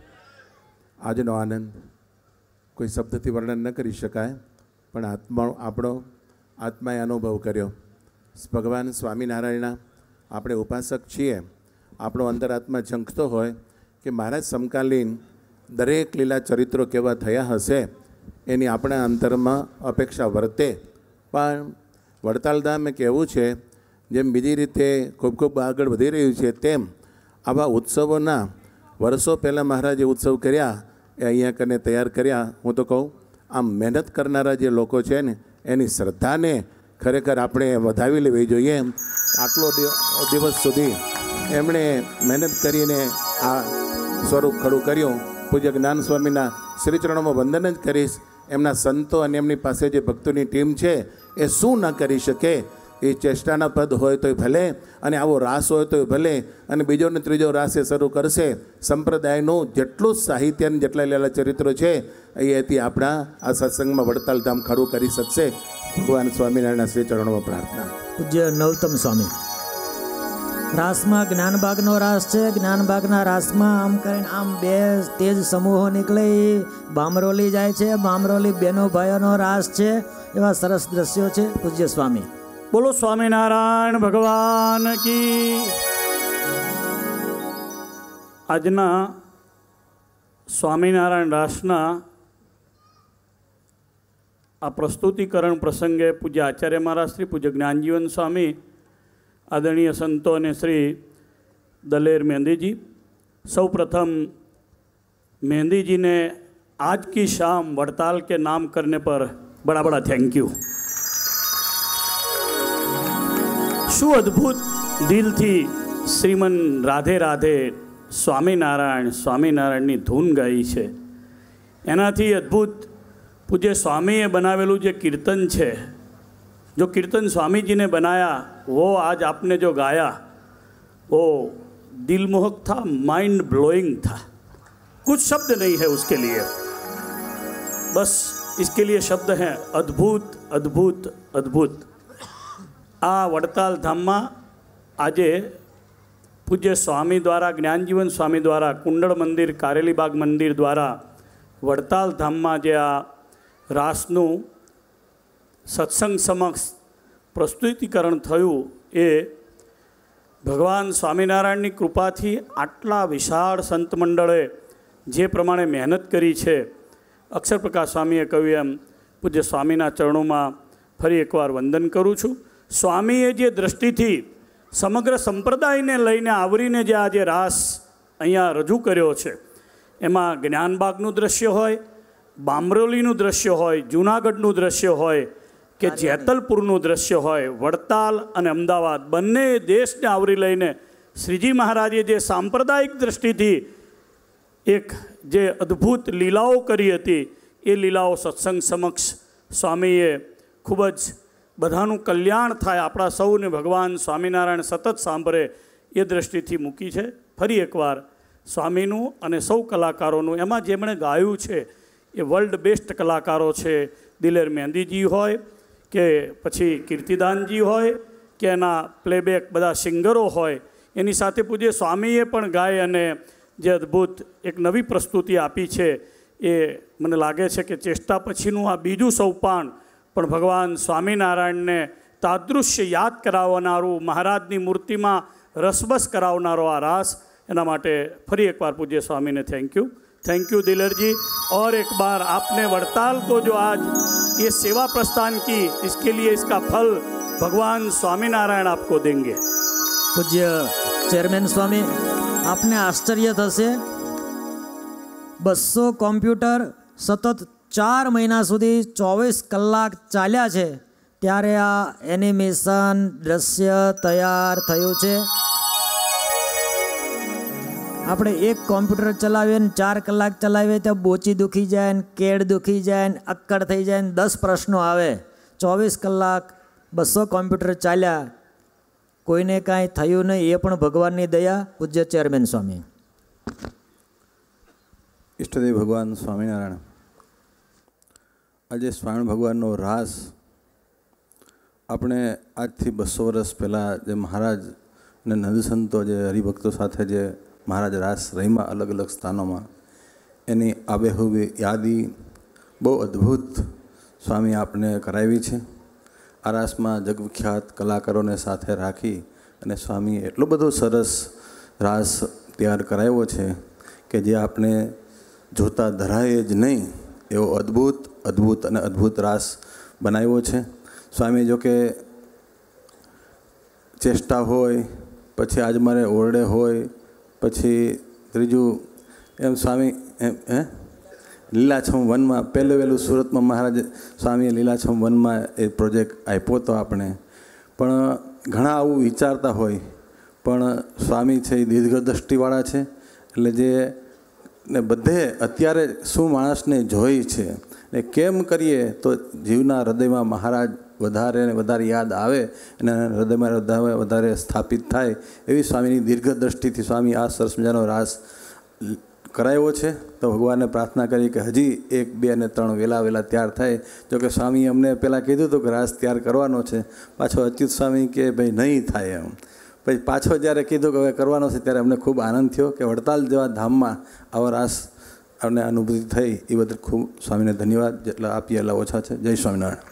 આજનો આનંદ કોઈ શબ્દથી વર્ણન ન કરી શકાય, પણ આત્મા આપણો આત્માએ અનુભવ કર્યો। ભગવાન સ્વામિનારાયણના આપણે ઉપાસક છીએ, આપણો અંતરાત્મા ઝંખતો હોય કે મહારાજ સમકાલીન દરેક લીલા ચરિત્રો કેવા થયા હશે એની આપણા અંતરમાં અપેક્ષા વર્તે। પણ વડતાલધામ એક એવું છે, જેમ બીજી રીતે ખૂબ ખૂબ આગળ વધી રહ્યું છે, તેમ આવા ઉત્સવોના વર્ષો પહેલાં મહારાજે ઉત્સવ કર્યા એ અહીંયા કરીને તૈયાર કર્યા। હું તો કહું, આમ મહેનત કરનારા જે લોકો છે ને એની શ્રદ્ધાને ખરેખર આપણે વધાવી લેવી જોઈએ। આટલો દિવસ સુધી એમણે મહેનત કરીને આ સ્વરૂપ ખડું કર્યું। પૂજ્ય જ્ઞાન સ્વામીના શ્રીચરણોમાં વંદન જ કરીશ। એમના સંતો અને એમની પાસે જે ભક્તોની ટીમ છે એ શું ન કરી શકે। એ ચેષ્ટાના પદ હોય તોય ભલે, અને આવો રાસ હોય તોય ભલે, અને બીજો ને ત્રીજો રાસ એ શરૂ કરશે। સંપ્રદાયનું જેટલું જ સાહિત્ય અને જેટલા લેલા ચરિત્રો છે અહીંયાથી આપણા આ સત્સંગમાં વડતાલ ધામ ખડું કરી શકશે। ભગવાન સ્વામિનારાયણના શ્રી ચરણોમાં પ્રાર્થના। પૂજ્ય નવતમ સ્વામી રાસમાં જ્ઞાનબાગનો રાસ છે. જ્ઞાનબાગના રાસમાં આમ કરીને આમ બે તેજ સમૂહો નીકળે એ બામરોલી જાય છે. બામરોલી બેનો ભાઈઓનો રાસ છે. એવા સરસ દ્રશ્યો છે. પૂજ્ય સ્વામી બોલો સ્વામિનારાયણ ભગવાન કી. આજના સ્વામિનારાયણ રાસના આ પ્રસ્તુતિકરણ પ્રસંગે પૂજ્ય આચાર્ય મહારાજ શ્રી પૂજ્ય જ્ઞાનજીવન સ્વામી, આદરણીય સંતો અને શ્રી દલેર मेहंदी સૌ प्रथम मेहंदी जी ने आज की शाम वड़ताल के नाम करने पर बड़ा बड़ा थैंक यू. શું અદ્ભુત દિલથી શ્રીમન રાધે રાધે સ્વામિનારાયણ સ્વામિનારાયણની ધૂન ગાઈ છે. એનાથી અદ્ભુત પૂજ્ય સ્વામીએ બનાવેલું જે કીર્તન છે, जो कीर्तन स्वामी जी ने बनाया वो आज आपने जो गाया वो दिलमोहक था, माइंड ब्लोइंग था. कुछ शब्द नहीं है उसके लिए, बस इसके लिए शब्द हैं अद्भुत अद्भुत अद्भुत. आ वड़ताल धाम में आजे पूज्य स्वामी द्वारा ज्ञानजीवन स्वामी द्वारा कुंडल मंदिर कारेलीबाग मंदिर द्वारा वड़ताल धाम में जे आ रासनु सत्संग समक्ष प्रस्तुतिकरण थयुं ए भगवान स्वामीनारायणनी कृपाथी आटला विशाळ संत मंडळे जे प्रमाणे मेहनत करी छे. अक्षर प्रकाश स्वामीए कह्युं एम पूज्य स्वामीना चरणों में फरी एकवार वंदन करूँ छूँ. स्वामीए जे दृष्टिथी समग्र संप्रदायने लईने आवरीने जे आज रास अहींया रजू कर्यो छे एमां ज्ञानबागनुं दृश्य होय, बामरोलीनुं दृश्य होय, जूनागढ़नुं दृश्य होय के जेतलपुरનું दृश्य होय, वड़ताल અને અમદાવાદ બંને દેશને આવરી લઈને શ્રીજી મહારાજે જે સાંપ્રદાયિક દૃષ્ટિથી એક જે અદ્ભુત લીલાઓ કરી હતી એ લીલાઓ સત્સંગ સમક્ષ સ્વામીએ ખૂબ જ બધાનું કલ્યાણ થાય, આપણા સૌને ભગવાન સ્વામિનારાયણ સતત સાંભળે એ દૃષ્ટિથી મૂકી છે. ફરી એકવાર સ્વામીનું અને સૌ કલાકારોનું એમાં જેમણે ગાયું છે એ વર્લ્ડ બેસ્ટ કલાકારો છે. દિલેર મહેંદીજી હોય કે પછી કીર્તિદાનજી હોય કે એના પ્લેબેક બધા સિંગરો હોય, એની સાથે પૂજ્ય સ્વામીએ પણ ગાય અને જે અદ્ભુત એક નવી પ્રસ્તુતિ આપી છે એ મને લાગે છે કે ચેષ્ટા પછીનું આ બીજું સોપાન પણ ભગવાન સ્વામિનારાયણને તાદૃશ્ય યાદ કરાવનારું, મહારાજની મૂર્તિમાં રસબસ કરાવનારો આ રાસ, એના માટે ફરી એકવાર પૂજ્ય स्वामी ने thank you. Thank you Dilar ji. और एक बार आपने वड़ताल को जो आज ये सेवा प्रस्थान की, इसके लिए इसका फल भगवान स्वामीनारायण आपको देंगे. पूज्य चेयरमैन स्वामी, आपने आश्चर्य थशे बसो कॉम्प्यूटर सतत चार महीना सुधी चौवीस कलाक चाल्या छे त्यारे आ एनिमेशन दृश्य तैयार थयुं छे. આપણે એક કોમ્પ્યુટર ચલાવીએ ને ચાર કલાક ચલાવીએ તો બોચી દુખી જાય ને કેડ દુખી જાય ને અક્કડ થઈ જાય ને દસ પ્રશ્નો આવે. ચોવીસ કલાક બસો કોમ્પ્યુટર ચાલ્યા, કોઈને કાંઈ થયું નહીં, એ પણ ભગવાનની દયા. પૂજ્ય ચેરમેન સ્વામી. ઈષ્ટદેવ ભગવાન સ્વામિનારાયણ. આજે સ્વામી ભગવાનનો રાસ આપણે આજથી બસો વર્ષ પહેલાં જે મહારાજ અને નંદસંતો જે હરિભક્તો સાથે જે મહારાજ રાસ રહીમાં અલગ અલગ સ્થાનોમાં એની આબેહૂબ યાદી બહુ અદ્ભુત સ્વામી આપને કરાવી છે. આ રાસમાં જગવિખ્યાત કલાકારોને સાથે રાખી અને સ્વામીએ એટલો બધો સરસ રાસ તૈયાર કરાવ્યો છે કે જે આપણે જોતા ધરાય જ નહીં એવો અદ્ભુત અદ્ભુત અને અદ્ભુત રાસ બનાવ્યો છે. સ્વામી જો કે ચેષ્ટા હોય, પછી આજ મારે ઓરડે હોય, પછી ત્રીજું એમ સ્વામી એમ હે લીલાછમ વનમાં પહેલું વહેલું સુરતમાં મહારાજ સ્વામીએ લીલાછમ વનમાં એ પ્રોજેક્ટ આપ્યો હતો આપણે. પણ ઘણા આવું વિચારતા હોય, પણ સ્વામી છે એ દીર્ઘદ્રષ્ટિવાળા છે. એટલે જે ને બધે અત્યારે શું માણસને જોઈ છે ને કેમ કરીએ તો જીવના હૃદયમાં મહારાજ વધારે ને વધારે યાદ આવે અને હૃદયમાં વધારે વધારે સ્થાપિત થાય એવી સ્વામીની દીર્ઘદ્રષ્ટિથી સ્વામી આ સરસ મજાનો રાસ કરાવ્યો છે. તો ભગવાનને પ્રાર્થના કરી કે હજી એક બે અને ત્રણ વહેલા વહેલા તૈયાર થાય. જો કે સ્વામીએ અમને પહેલાં કીધું હતું કે રાસ તૈયાર કરવાનો છે, પાછો અચ્યુત સ્વામી કે ભાઈ નહીં થાય એમ, પછી પાછો જ્યારે કીધું કે હવે કરવાનો છે ત્યારે અમને ખૂબ આનંદ થયો કે વડતાલ જેવા ધામમાં આવો રાસ અમને અનુભૂતિ થઈ એ બદલ ખૂબ સ્વામીને ધન્યવાદ. જેટલા આપીએ એટલા ઓછા છે. જય સ્વામિનારાયણ.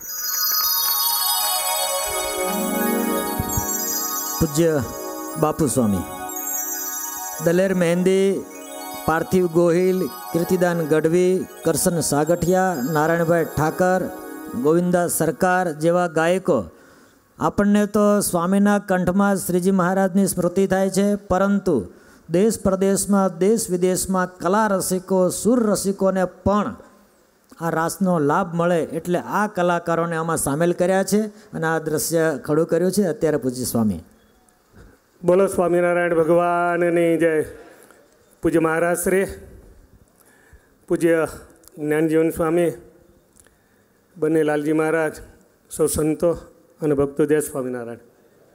પૂજ્ય બાપુ સ્વામી, દલેર મહેંદી, પાર્થિવ ગોહિલ, કીર્તિદાન ગઢવી, કરશન સાગઠિયા, નારાયણભાઈ ઠાકર, ગોવિંદા સરકાર જેવા ગાયકો, આપણને તો સ્વામીના કંઠમાં શ્રીજી મહારાજની સ્મૃતિ થાય છે, પરંતુ દેશ પ્રદેશમાં, દેશ વિદેશમાં કલા રસિકો, સુર રસિકોને પણ આ રાસનો લાભ મળે એટલે આ કલાકારોને આમાં સામેલ કર્યા છે અને આ દ્રશ્ય ખડું કર્યું છે. અત્યારે પૂજ્ય સ્વામી. બોલો સ્વામિનારાયણ ભગવાનની જય. પૂજ્ય મહારાજ શ્રી, પૂજ્ય જ્ઞાનજીવન સ્વામી, બંને લાલજી મહારાજ, સૌ સંતો અને ભક્તો, જય સ્વામિનારાયણ.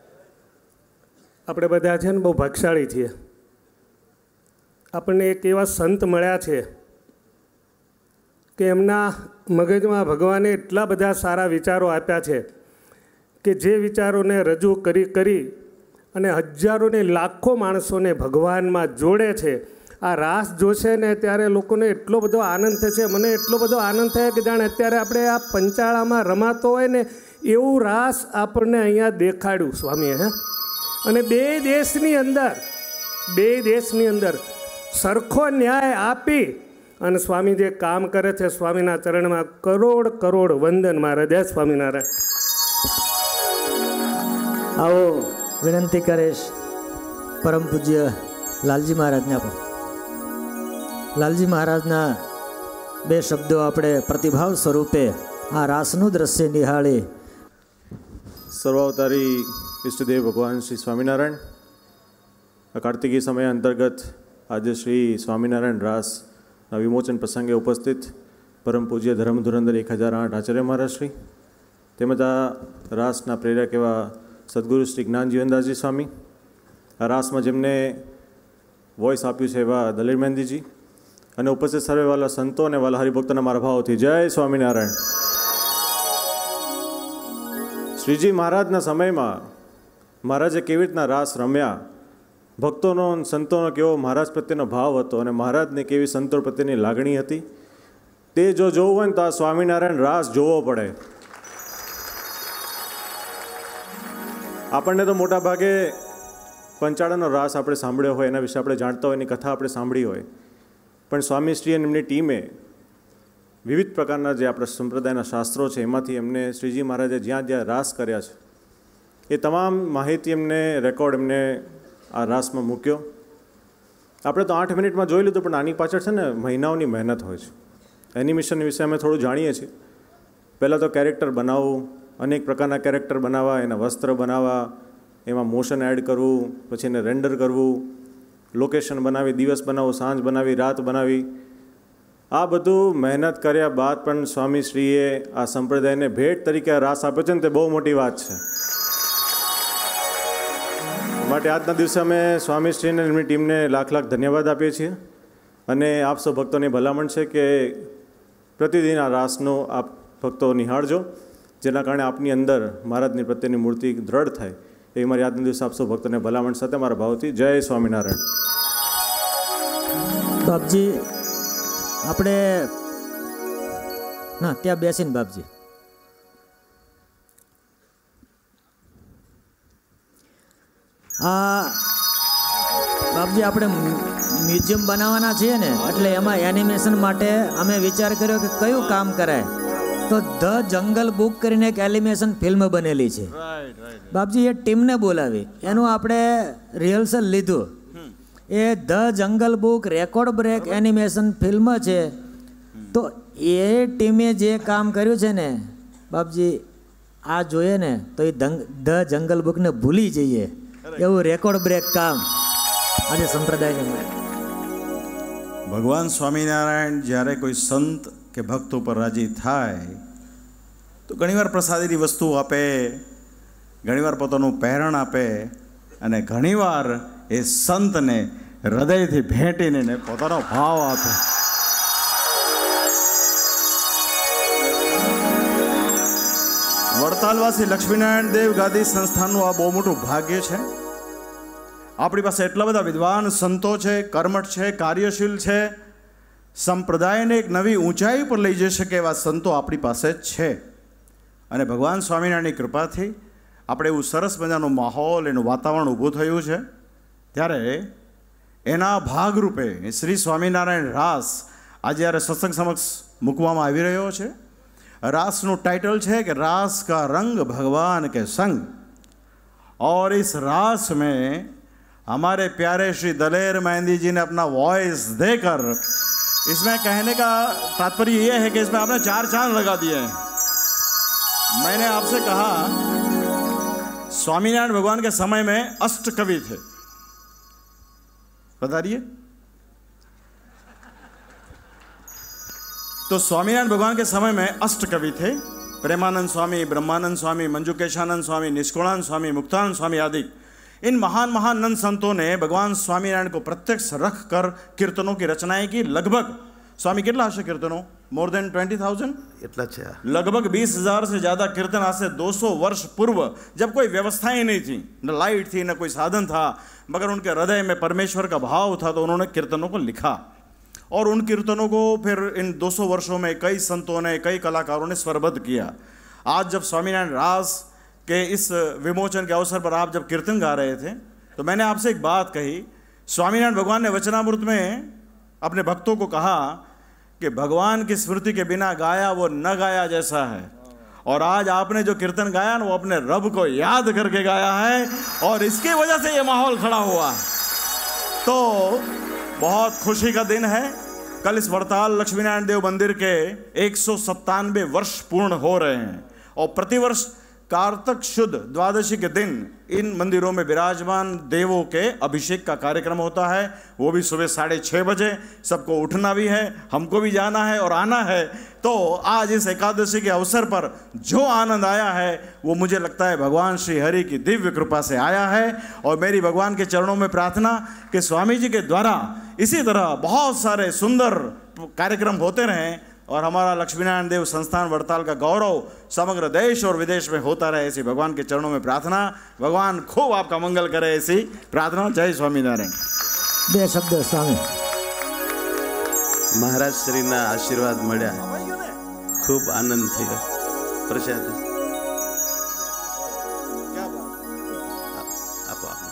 આપણે બધા છે ને બહુ ભાગશાળી છીએ. આપણને એક એવા સંત મળ્યા છે કે એમના મગજમાં ભગવાને એટલા બધા સારા વિચારો આપ્યા છે કે જે વિચારોને રજૂ કરી કરી અને હજારો ને લાખો માણસોને ભગવાનમાં જોડે છે. આ રાસ જોશે ને ત્યારે લોકોને એટલો બધો આનંદ થશે. મને એટલો બધો આનંદ થાય કે જાણે અત્યારે આપણે આ પંચાળામાં રમાતો હોય ને એવું રાસ આપણને અહીંયા દેખાડ્યું સ્વામીએ. હે અને બે દેશની અંદર બે દેશની અંદર સરખો ન્યાય આપી અને સ્વામી જે કામ કરે છે, સ્વામીના ચરણમાં કરોડ કરોડ વંદન મારે. જય સ્વામિનારાયણ. આવો વિનંતી કરીશ પરમ પૂજ્ય લાલજી મહારાજને પણ. લાલજી મહારાજના બે શબ્દો આપણે પ્રતિભાવ સ્વરૂપે આ રાસનું દ્રશ્ય નિહાળી. સર્વાવતારી ઈષ્ટદેવ ભગવાન શ્રી સ્વામિનારાયણ, આ કાર્તિકી સમય અંતર્ગત આજે શ્રી સ્વામિનારાયણ રાસના વિમોચન પ્રસંગે ઉપસ્થિત પરમ પૂજ્ય ધર્મ ધુરંધર એક હજાર આઠ આચાર્ય મહારાજ શ્રી, તેમજ આ રાસના પ્રેરક એવા સદગુરુ શ્રી જ્ઞાનજીવનદાસજી સ્વામી, આ રાસમાં જેમને વોઇસ આપ્યું છે એવા દલેર મહેંદીજી, અને ઉપસ્થિત સર્વે વાલા સંતો અને વાલા હરિભક્તોના મારા ભાવથી જય સ્વામિનારાયણ. શ્રીજી મહારાજના સમયમાં મહારાજે કેવી રીતના રાસ રમ્યા, ભક્તોનો સંતોનો કેવો મહારાજ પ્રત્યેનો ભાવ હતો અને મહારાજને કેવી સંતો પ્રત્યેની લાગણી હતી, તે જો જોવું હોય ને તો આ સ્વામિનારાયણ રાસ જોવો પડે. આપણને તો મોટા ભાગે પંચાળાનો રાસ આપણે સાંભળ્યો હોય, એના વિશે આપણે જાણતા હોય, એની કથા આપણે સાંભળી હોય, પણ સ્વામીશ્રી અને એમની ટીમે વિવિધ પ્રકારના જે આપણા સંપ્રદાયના શાસ્ત્રો છે એમાંથી એમને શ્રીજી મહારાજે જ્યાં જ્યાં રાસ કર્યા છે એ તમામ માહિતી એમને રેકોર્ડ એમને આ રાસમાં મૂક્યો. આપણે તો આઠ મિનિટમાં જોઈ લીધું, પણ આની પાછળ છે ને મહિનાઓની મહેનત હોય છે. એનિમેશન વિશે અમે થોડું જાણીએ છીએ. પહેલાં તો કેરેક્ટર બનાવવું, અનેક પ્રકારના કેરેક્ટર બનાવવા, એના વસ્ત્ર બનાવવા, એમાં મોશન એડ કરવું, પછી એને રેન્ડર કરવું, લોકેશન બનાવી, દિવસ બનાવવું, સાંજ બનાવી, રાત બનાવી, આ બધું મહેનત કર્યા બાદ પણ સ્વામીશ્રીએ આ સંપ્રદાયને ભેટ તરીકે આ રાસ આપ્યો છે ને તે બહુ મોટી વાત છે. માટે આજના દિવસે અમે સ્વામીશ્રીને એમની ટીમને લાખ લાખ ધન્યવાદ આપીએ છીએ અને આપ સૌ ભક્તોની ભલામણ છે કે પ્રતિદિન આ રાસનો આપ ભક્તો નિહાળજો, જેના કારણે આપની અંદર મહારાજની પ્રત્યેની મૂર્તિ દ્રઢ થાય. એ મારી આજના દિવસે આપ સૌ ભક્તોને ભલામણ સાથે મારા ભાવથી જય સ્વામિનારાયણ. બાપજી આપણે ના ત્યાં બેસીને બાપજી આ બાપજી આપણે મ્યુઝિયમ બનાવવાના છીએ ને, એટલે એમાં એનિમેશન માટે અમે વિચાર કર્યો કે કયું કામ કરાય, તો ધ જંગલ બુક કરીને એક એનિમેશન ફિલ્મ બનેલી છે. બાપજી એ ટીમને બોલાવી, એનું આપણે રિહર્સલ લીધું. એ the jungle book record break animation film છે. તો એ ટીમે જે કામ કર્યું છે ને બાપજી, આ જોઈએ ને તો એ ધ જંગલ બુકને ભૂલી જઈએ એવું રેકોર્ડ બ્રેક કામ આજે સંપ્રદાયને મળે. ભગવાન સ્વામિનારાયણ જ્યારે કોઈ સંત કે ભક્ત ઉપર રાજી થાય તો ઘણીવાર પ્રસાદીની વસ્તુ આપે, ઘણીવાર પોતાનું પહેરણ આપે અને ઘણીવાર એ સંતને હૃદયથી ભેટીને પોતાનો ભાવ આપે. વડતાલવાસી લક્ષ્મીનારાયણ દેવ ગાદી સંસ્થાનનું આ બહુ મોટું ભાગ્ય છે આપણી પાસે એટલા બધા વિદ્વાન સંતો છે, કર્મઠ છે, કાર્યશીલ છે, સંપ્રદાયને એક નવી ઊંચાઈ પર લઈ જઈ શકે એવા સંતો આપણી પાસે છે. અને ભગવાન સ્વામિનારાયણની કૃપાથી આપણે એવું સરસ મજાનો માહોલ, એનું વાતાવરણ ઊભું થયું છે. ત્યારે એના ભાગરૂપે શ્રી સ્વામિનારાયણ રાસ આજે જ્યારે સત્સંગ સમક્ષ મૂકવામાં આવી રહ્યો છે. रास નું टाइटल है कि रास का रंग भगवान के संग, और इस रास में हमारे प्यारे श्री दलेर मेहंदी जी ने अपना वॉइस देकर, इसमें कहने का तात्पर्य यह है कि इसमें आपने चार चांद लगा दिए हैं. मैंने आपसे कहा स्वामीनारायण भगवान के समय में अष्ट कवि थे, बता रही है? तो स्वामीनारायण भगवान के समय में अष्ट कवि थे. प्रेमानंद स्वामी, ब्रह्मानंद स्वामी, मंजुकेशानंद स्वामी, निष्कुलानंद स्वामी, मुक्तानंद स्वामी आदि इन महान महान नंद संतों ने भगवान स्वामीनारायण को प्रत्यक्ष रख कर कीर्तनों की रचनाएं की. लगभग स्वामी कितना हशे कीर्तनों? मोर देन ट्वेंटी थाउजेंड इतना अच्छा, लगभग बीस हजार से ज्यादा कीर्तन आज से दो सौ वर्ष पूर्व, जब कोई व्यवस्थाएं नहीं थी, न लाइट थी, न कोई साधन था, मगर उनके हृदय में परमेश्वर का भाव था, तो उन्होंने कीर्तनों को लिखा. और उन कीर्तनों को फिर इन दो सौ वर्षों में कई संतों ने, कई कलाकारों ने स्वरबद्ध किया. आज जब स्वामीनारायण रास के इस विमोचन के अवसर पर आप जब कीर्तन गा रहे थे, तो मैंने आपसे एक बात कही. स्वामीनारायण भगवान ने वचनामृत में अपने भक्तों को कहा कि भगवान की स्मृति के बिना गाया वो न गाया जैसा है. और आज आपने जो कीर्तन गाया ना, वो अपने रब को याद करके गाया है, और इसकी वजह से ये माहौल खड़ा हुआ. तो बहुत खुशी का दिन है. कल इस वड़ताल लक्ष्मीनारायण देव मंदिर के एक सौ सत्तानवे वर्ष पूर्ण हो रहे हैं, और प्रतिवर्ष कार्तक शुद्ध द्वादशी के दिन इन मंदिरों में विराजमान देवों के अभिषेक का कार्यक्रम होता है. वो भी सुबह साढ़े छः बजे. सबको उठना भी है, हमको भी जाना है और आना है. तो आज इस एकादशी के अवसर पर जो आनंद आया है, वो मुझे लगता है भगवान श्री हरि की दिव्य कृपा से आया है. और मेरी भगवान के चरणों में प्रार्थना कि स्वामी जी के द्वारा इसी तरह बहुत सारे सुंदर कार्यक्रम होते रहें, और हमारा लक्ष्मीनारायण देव संस्थान वड़ताल का गौरव समग्र देश और विदेश में होता रहे, ऐसी भगवान के चरणों में प्रार्थना. भगवान खूब आपका मंगल करे, ऐसी प्रार्थना. जय स्वामीनारायण. બે શબ્દ સ્વામી. મહારાજ શ્રીના આશીર્વાદ મળ્યા, ખૂબ આનંદ થયો. પ્રસાદ આપો આપો.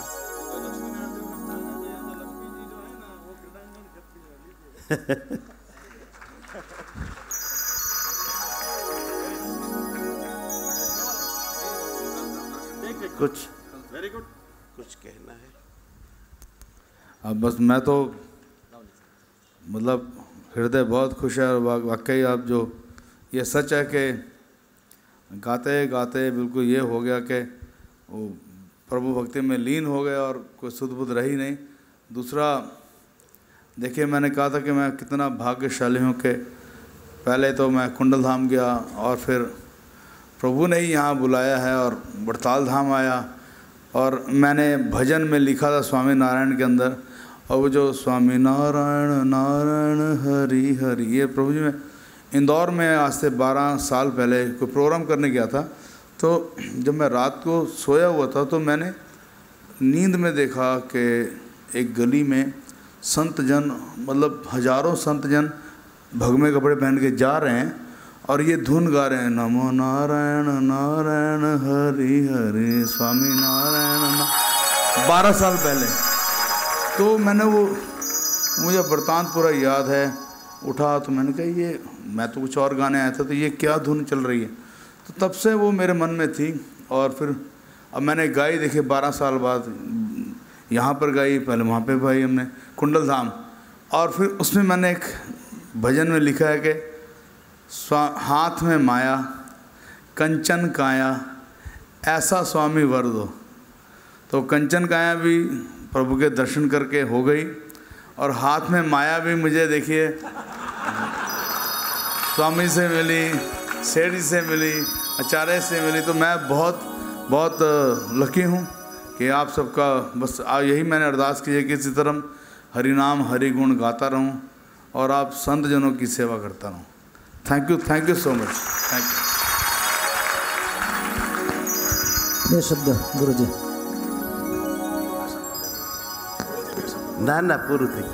कुछ वेरी गुड, कुछ कहना है? अब बस मैं तो मतलब हृदय बहुत खुश है. और वाकई आप जो ये सच है कि गाते गाते बिल्कुल ये हो गया कि वो प्रभु भक्ति में लीन हो गए और कोई सुध बुध रही नहीं. दूसरा देखिए, मैंने कहा था कि मैं कितना भाग्यशाली हूँ कि पहले तो मैं कुंडल धाम गया, और फिर प्रभु ने ही यहाँ बुलाया है और वड़ताल धाम आया. और मैंने भजन में लिखा था स्वामी नारायण के अंदर, और वो जो स्वामी नारायण नारायण हरि हरि, ये प्रभु जी, मैं इंदौर में आज से बारह साल पहले कोई प्रोग्राम करने गया था. तो जब मैं रात को सोया हुआ था, तो मैंने नींद में देखा कि एक गली में संत जन, मतलब हजारों संत जन भगवे कपड़े पहन के जा रहे हैं, और ये धुन गा रहे हैं, नमो नारायण नारायण हरि हरि स्वामी नारायण ना. बारह साल पहले. तो मैंने वो, मुझे वृतांत पूरा याद है. उठा तो मैंने कहा ये, मैं तो कुछ और गाने आया था, तो ये क्या धुन चल रही है. तो तब से वो मेरे मन में थी. और फिर अब मैंने गाई, देखिए बारह साल बाद यहाँ पर गाई, पहले वहाँ पे भाई हमने कुंडल धाम. और फिर उसमें मैंने एक भजन में लिखा है कि स्वा हाथ में माया कंचन काया ऐसा स्वामी वर दो. तो कंचन काया भी प्रभु के दर्शन करके हो गई, और हाथ में माया भी मुझे देखिए स्वामी से मिली, सेठी से मिली, आचार्य से मिली. तो मैं बहुत बहुत लकी हूँ कि आप सबका बस यही मैंने अरदास की है कि इसी तरह हरिनाम हरि गुण गाता रहूँ, और आप संत जनों की सेवा करता रहूँ. Thank you, thank you so much. Thank you. બે શબ્દ ગુરુજી. ના ના પૂરું થઈ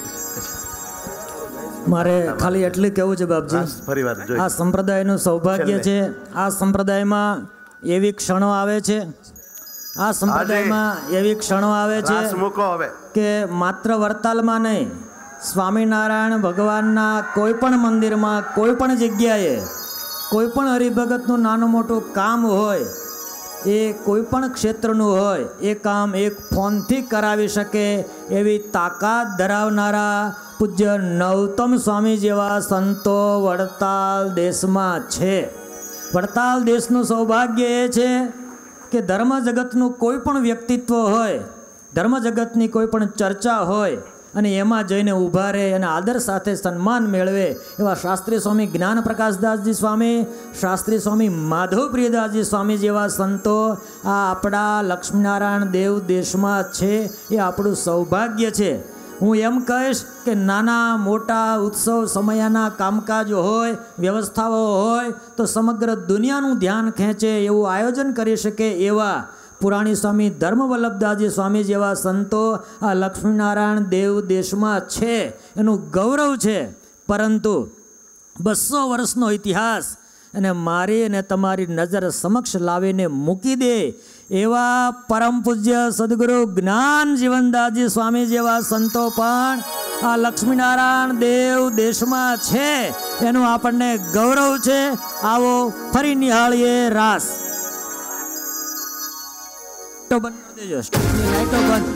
મારે ખાલી એટલું કહેવું છે બાપજી, ફરીવાર આ સંપ્રદાયનું સૌભાગ્ય છે. આ સંપ્રદાયમાં એવી ક્ષણો આવે છે આ સંપ્રદાયમાં એવી ક્ષણો આવે છે કે માત્ર વડતાલમાં નહીં, સ્વામિનારાયણ ભગવાનના કોઈ પણ મંદિરમાં કોઈ પણ જગ્યાએ કોઈ પણ હરિભગતનું નાનું મોટું કામ હોય, એ કોઈ પણ ક્ષેત્રનું હોય, એ કામ એક ફોનથી કરાવી શકે એવી તાકાત ધરાવનારા પૂજ્ય નવતમ સ્વામી જેવા સંતો વડતાલ દેશમાં છે. વડતાલ દેશનું સૌભાગ્ય એ છે કે ધર્મ જગતનું કોઈ પણ વ્યક્તિત્વ હોય, ધર્મ જગતની કોઈ પણ ચર્ચા હોય અને એમાં જઈને ઊભા રહે અને આદર સાથે સન્માન મેળવે એવા શાસ્ત્રી સ્વામી જ્ઞાન પ્રકાશદાસજી સ્વામી, શાસ્ત્રી સ્વામી માધવપ્રિયદાસજી સ્વામી જેવા સંતો આ આપણા લક્ષ્મીનારાયણ દેવ દેશમાં છે. એ આપણું સૌભાગ્ય છે. હું એમ કહીશ કે નાના મોટા ઉત્સવ સમયના કામકાજ હોય, વ્યવસ્થાઓ હોય તો સમગ્ર દુનિયાનું ધ્યાન ખેંચે એવું આયોજન કરી શકે એવા પુરાણી સ્વામી ધર્મવલ્લભદાસજી સ્વામી જેવા સંતો આ લક્ષ્મીનારાયણ દેવ દેશમાં છે. એનું ગૌરવ છે. પરંતુ બસો વર્ષનો ઇતિહાસ અને મારી અને તમારી નજર સમક્ષ લાવીને મૂકી દે એવા પરમ પૂજ્ય સદગુરુ જ્ઞાન જીવનદાસજી સ્વામી જેવા સંતો પણ આ લક્ષ્મીનારાયણ દેવ દેશમાં છે. એનું આપણને ગૌરવ છે. આવો ફરી નિહાળીએ રાસ. બંધ કરી દેજો, લાઈટો બંધ.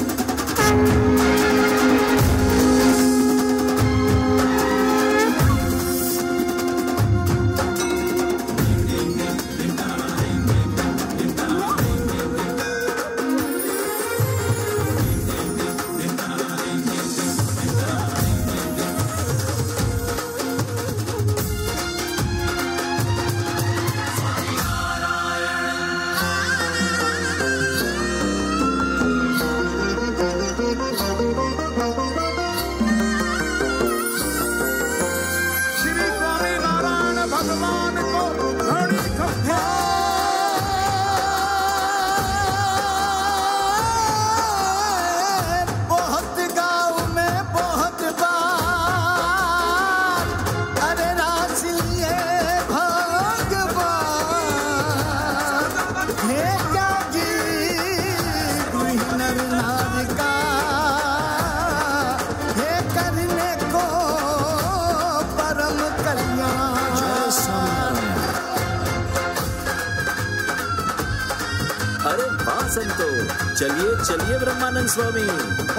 चलिए चलिए ब्रह्मानंद स्वामी.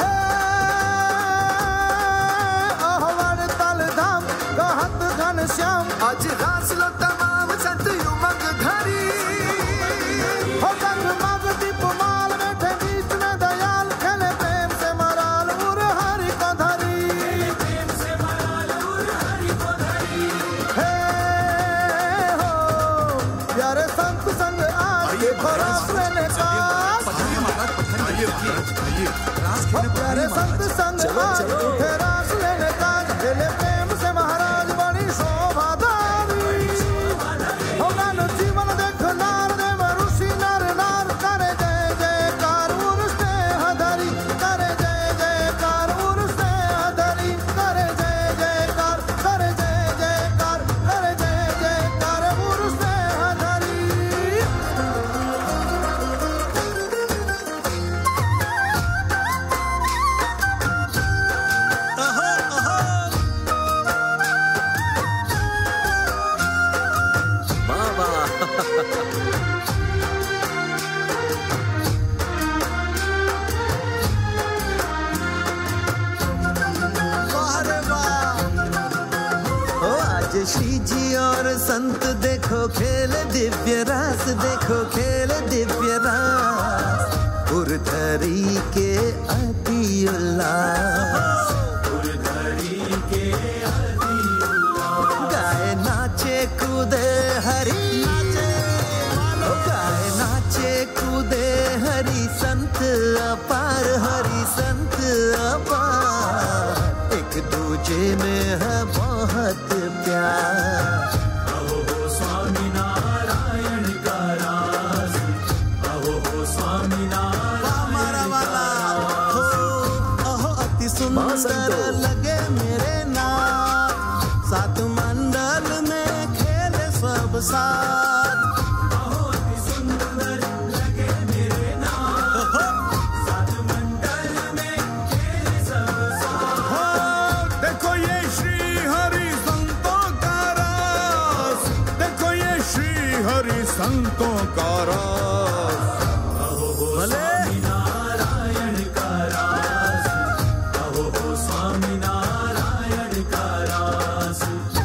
वड़ताल धाम कहत घन श्याम, आज रास लो तमाम संत युवक घरी. हो जगमग दीपमाल बैठे बीच में दयाल, खेले प्रेम से मराल उर हरि को धरी. प्रेम से मराल उर हरि को धरी. हे हो प्यारे संत संग आज भरोस लेने का. प्यारे संत संग आज उठे रास लेने का, खेले प्रेम से महाराज बड़ी शोभा धारी. हो गानो जीवन देख नार देव ऋषि नर नार, करे जय जयकार उर स्नेह धरी. करे जय जयकार उर स्नेह धरी. करे जय जयकार, करे जय जयकार, करे जय जयकार उर स्नेह धरी. श्री जी और संत देखो खेल दिव्य रास, देखो खेल दिव्य रास. उर्धरी के अति उल्लास, उर्धरी के अति उल्लास. गाय नाचे कूदे हरि, गाय नाचे कूदे हरि संत अपार, हरि संत अपार. एक दूजे में है बहुत प्यार. अहो हो स्वामी नारायण का राज, अहो हो स्वामी नारायण का राज. सुंदर लगे मेरे नाथ, सात मंडल में खेले सब साथ। बहुत ही सुंदर लगे मेरे नाथ, सात मंडल में खेले सब साथ। देखो ये श्री हरि संतों का रास, देखो ये श्री हरि संतों का रास। भले नारायण का रास, कहो हो स्वामी नारायण का रास।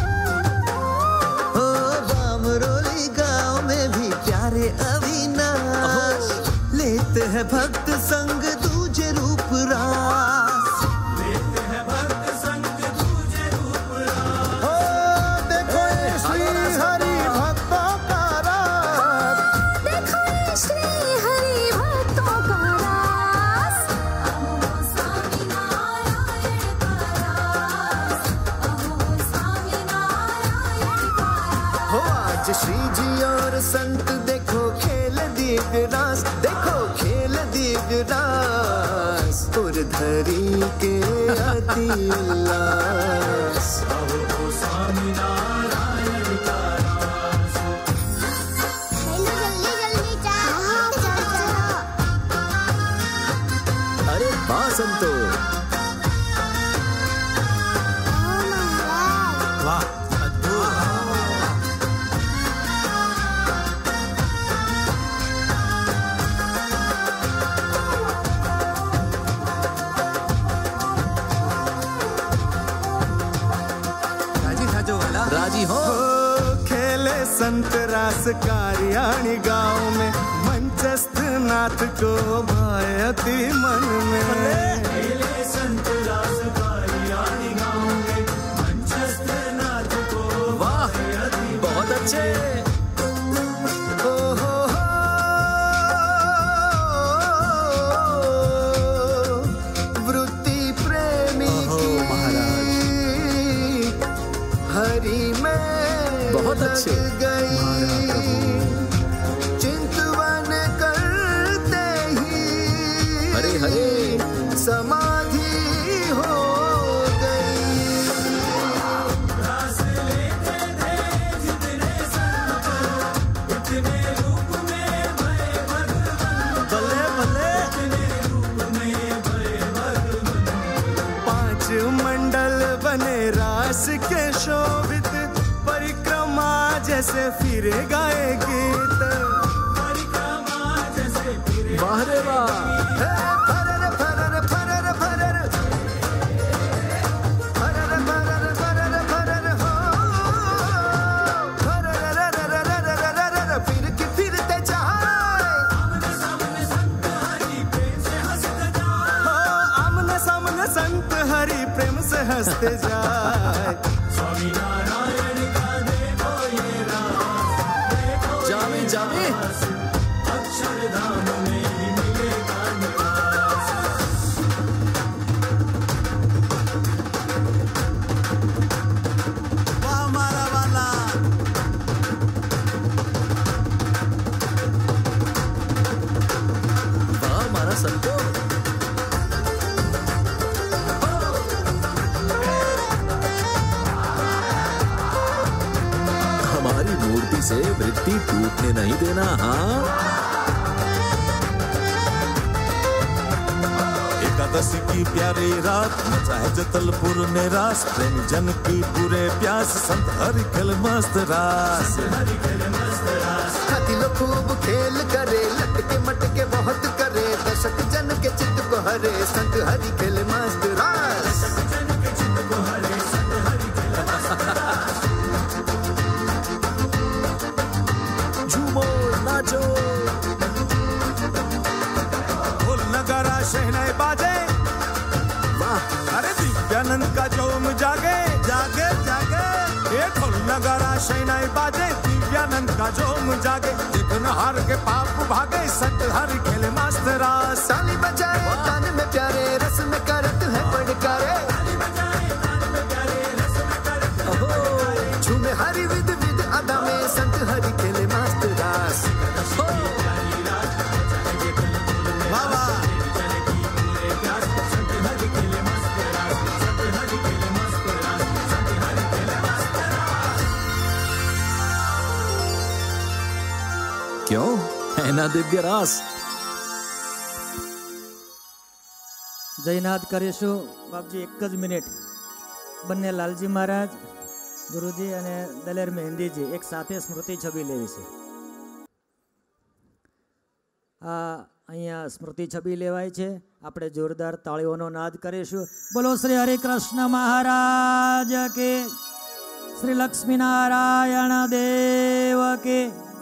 ओ बामरोली गांव में भी प्यारे अविनाश, लेते हैं भक्त संग दूजे रूप रास, लेते हैं भक्त संग दूजे रूप रास। ओ देखो ये श्री हरि भक्तों का रास, देखो ये श्री हरि भक्तों का रास। अहो स्वामी नारायण का रास, अहो स्वामी नारायण का रास। हो आज श्री जी और संत देखो खेल दिव्य रास, देखो खेल दिव्य रास। धरी के अति उल्लास, अहो स्वामी नारायण का रास। अरे वाह संतो, वाह अद्भुत। राजी हो। खेले संत रास कार्याणी गांव में, मंचस्थ नाथ को भाए अति मन में। खेले संत रास कार्याणी गांव में, मंचस्थ नाथ को भाए अति बहुत अच्छे। ओ हो हो, वृत्ति प्रेमी की हरि में बहुत अच्छे गई, चिंतवन करते ही हरे हरे समाधि हो गई। रास लेते थे जितने संत, उतने रूप में भय भगवान। भले भले उतने रूप में भय भगवान। पांच मंडल बने रास के शोभित, परिक्रमा जैसे फिरे गाए गीत, परिक्रमा जैसे फिरे। वाह रे वाह। फरर फरर फरर फरर फरर फरर फरर फरर हो, फरर फिर की फिरते जाए। आमने सामने संत हरि प्रेम से हंसते जाए, आमने सामने संत हरि प्रेम से हंसते जाए। स्वामी नारायण का देखो ये रास, देखो जावे जावे अक्षरधाम में ही मिलेगा निवास। वाह मारा वाला। वाह हमारा संतो। हमारी मूर्ति से वृत्ति टूटने नहीं देना। हाँ एकादशी की प्यारी रात, मचा है जतलपुर ने रास, प्रेम जन की पूरे प्यास, संत हरि खेल मस्त रास। हाथी लो खूब खेल करे, लटके मटके बहुत करे, दशक जन के चित्त को हरे, संत हरि खेल मस्त रास। झूमो नाचो, ढोल नगारा शहनाई बाजे, वाह। अरे दिव्यानंद का जोम जागे जागे जागे, ये ढोल नगारा शहनाई बाजे, दिव्यानंद का जोम जागे। देखन हार के पाप भागे, संत हरि खेले मस्त रास। ताली बजाए तान में प्यारे, रस में करत है पड़कारे, झूमे हरि विद विद अदा में, संत हरि खेले मस्त रास। वाह वाह। એના દિવ્ય રાસ. જયનાથ કરીશું બાપજી. એક જ મિનિટ. બંને લાલજી મહારાજ ગુરુજી અને દલેર મહેંદીજી એક સાથે સ્મૃતિ છબી લેવી છે. આ અહીંયા સ્મૃતિ છબી લેવાય છે. આપણે જોરદાર તાળીઓનો નાદ કરીશું. બોલો શ્રી હરે કૃષ્ણ મહારાજ કે, श्री लक्ष्मी नारायण देव के.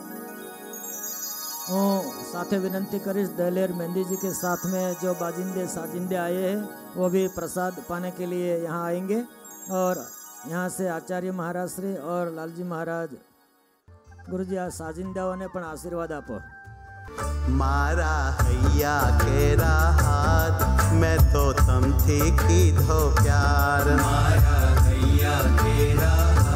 हूँ साथ विनंती करीश दलेर मेहंदी जी के साथ में जो बाजिंदे साजिंदे आए हैं वो भी प्रसाद पाने के लिए यहाँ आएंगे. और यहाँ से आचार्य महाराज श्री और लालजी महाराज गुरुजी आ साजिंदाओं ने पण आशीर्वाद आपो. मारा हैया केरा हाथ मैं तो तम थी कीधो प्यार. मारा हैया केरा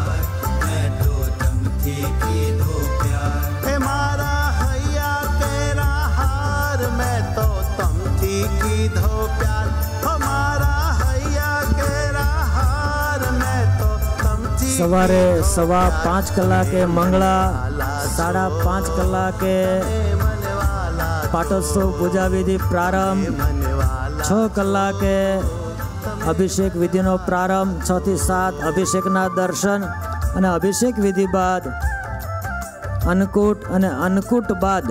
हे मारा हैया तेरा हार मैं तो तमथी कीधो प्यार. हमारा हैया तेरा हार मैं तो तमथी. सवारे सवा पाँच कलाके मंगला, साढ़ा पाँच कलाके पाटोत्सव पूजा विधि प्रारंभ, छ कलाके अभिषेक विधिनो प्रारंभ, छ થી સાત અભિષેકના દર્શન અને અભિષેક વિધિ બાદ અન્નકૂટ અને અન્નકૂટ બાદ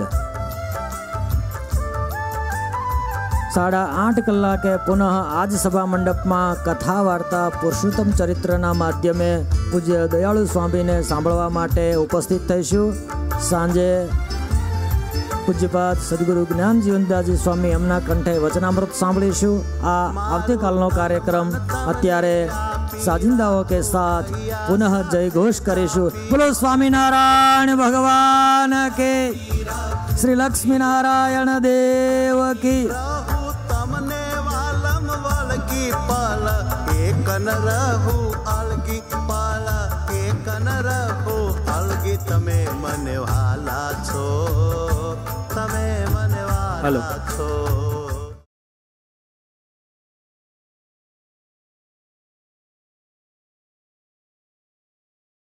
સાડા આઠ કલાકે પુનઃ આજ સભા મંડપમાં કથા વાર્તા પુરુષોત્તમ ચરિત્રના માધ્યમે પૂજ્ય દયાળુ સ્વામીને સાંભળવા માટે ઉપસ્થિત થઈશું. સાંજે પૂજ્યપાદ સદગુરુ જ્ઞાન જીવનદાસજી સ્વામી એમના કંઠે વચનામૃત સાંભળીશું. આ આવતીકાલનો કાર્યક્રમ અત્યારે साजिंदाओं के साथ पुनः जय घोष करीशु. बोलो स्वामी नारायण भगवान के, श्री लक्ष्मी नारायण देव की. तमने वालम वलगी पाल एक न रहू अलगी पाल एक न रहू अलगी. तमे मने वाला छो, तमे मने वाला छो.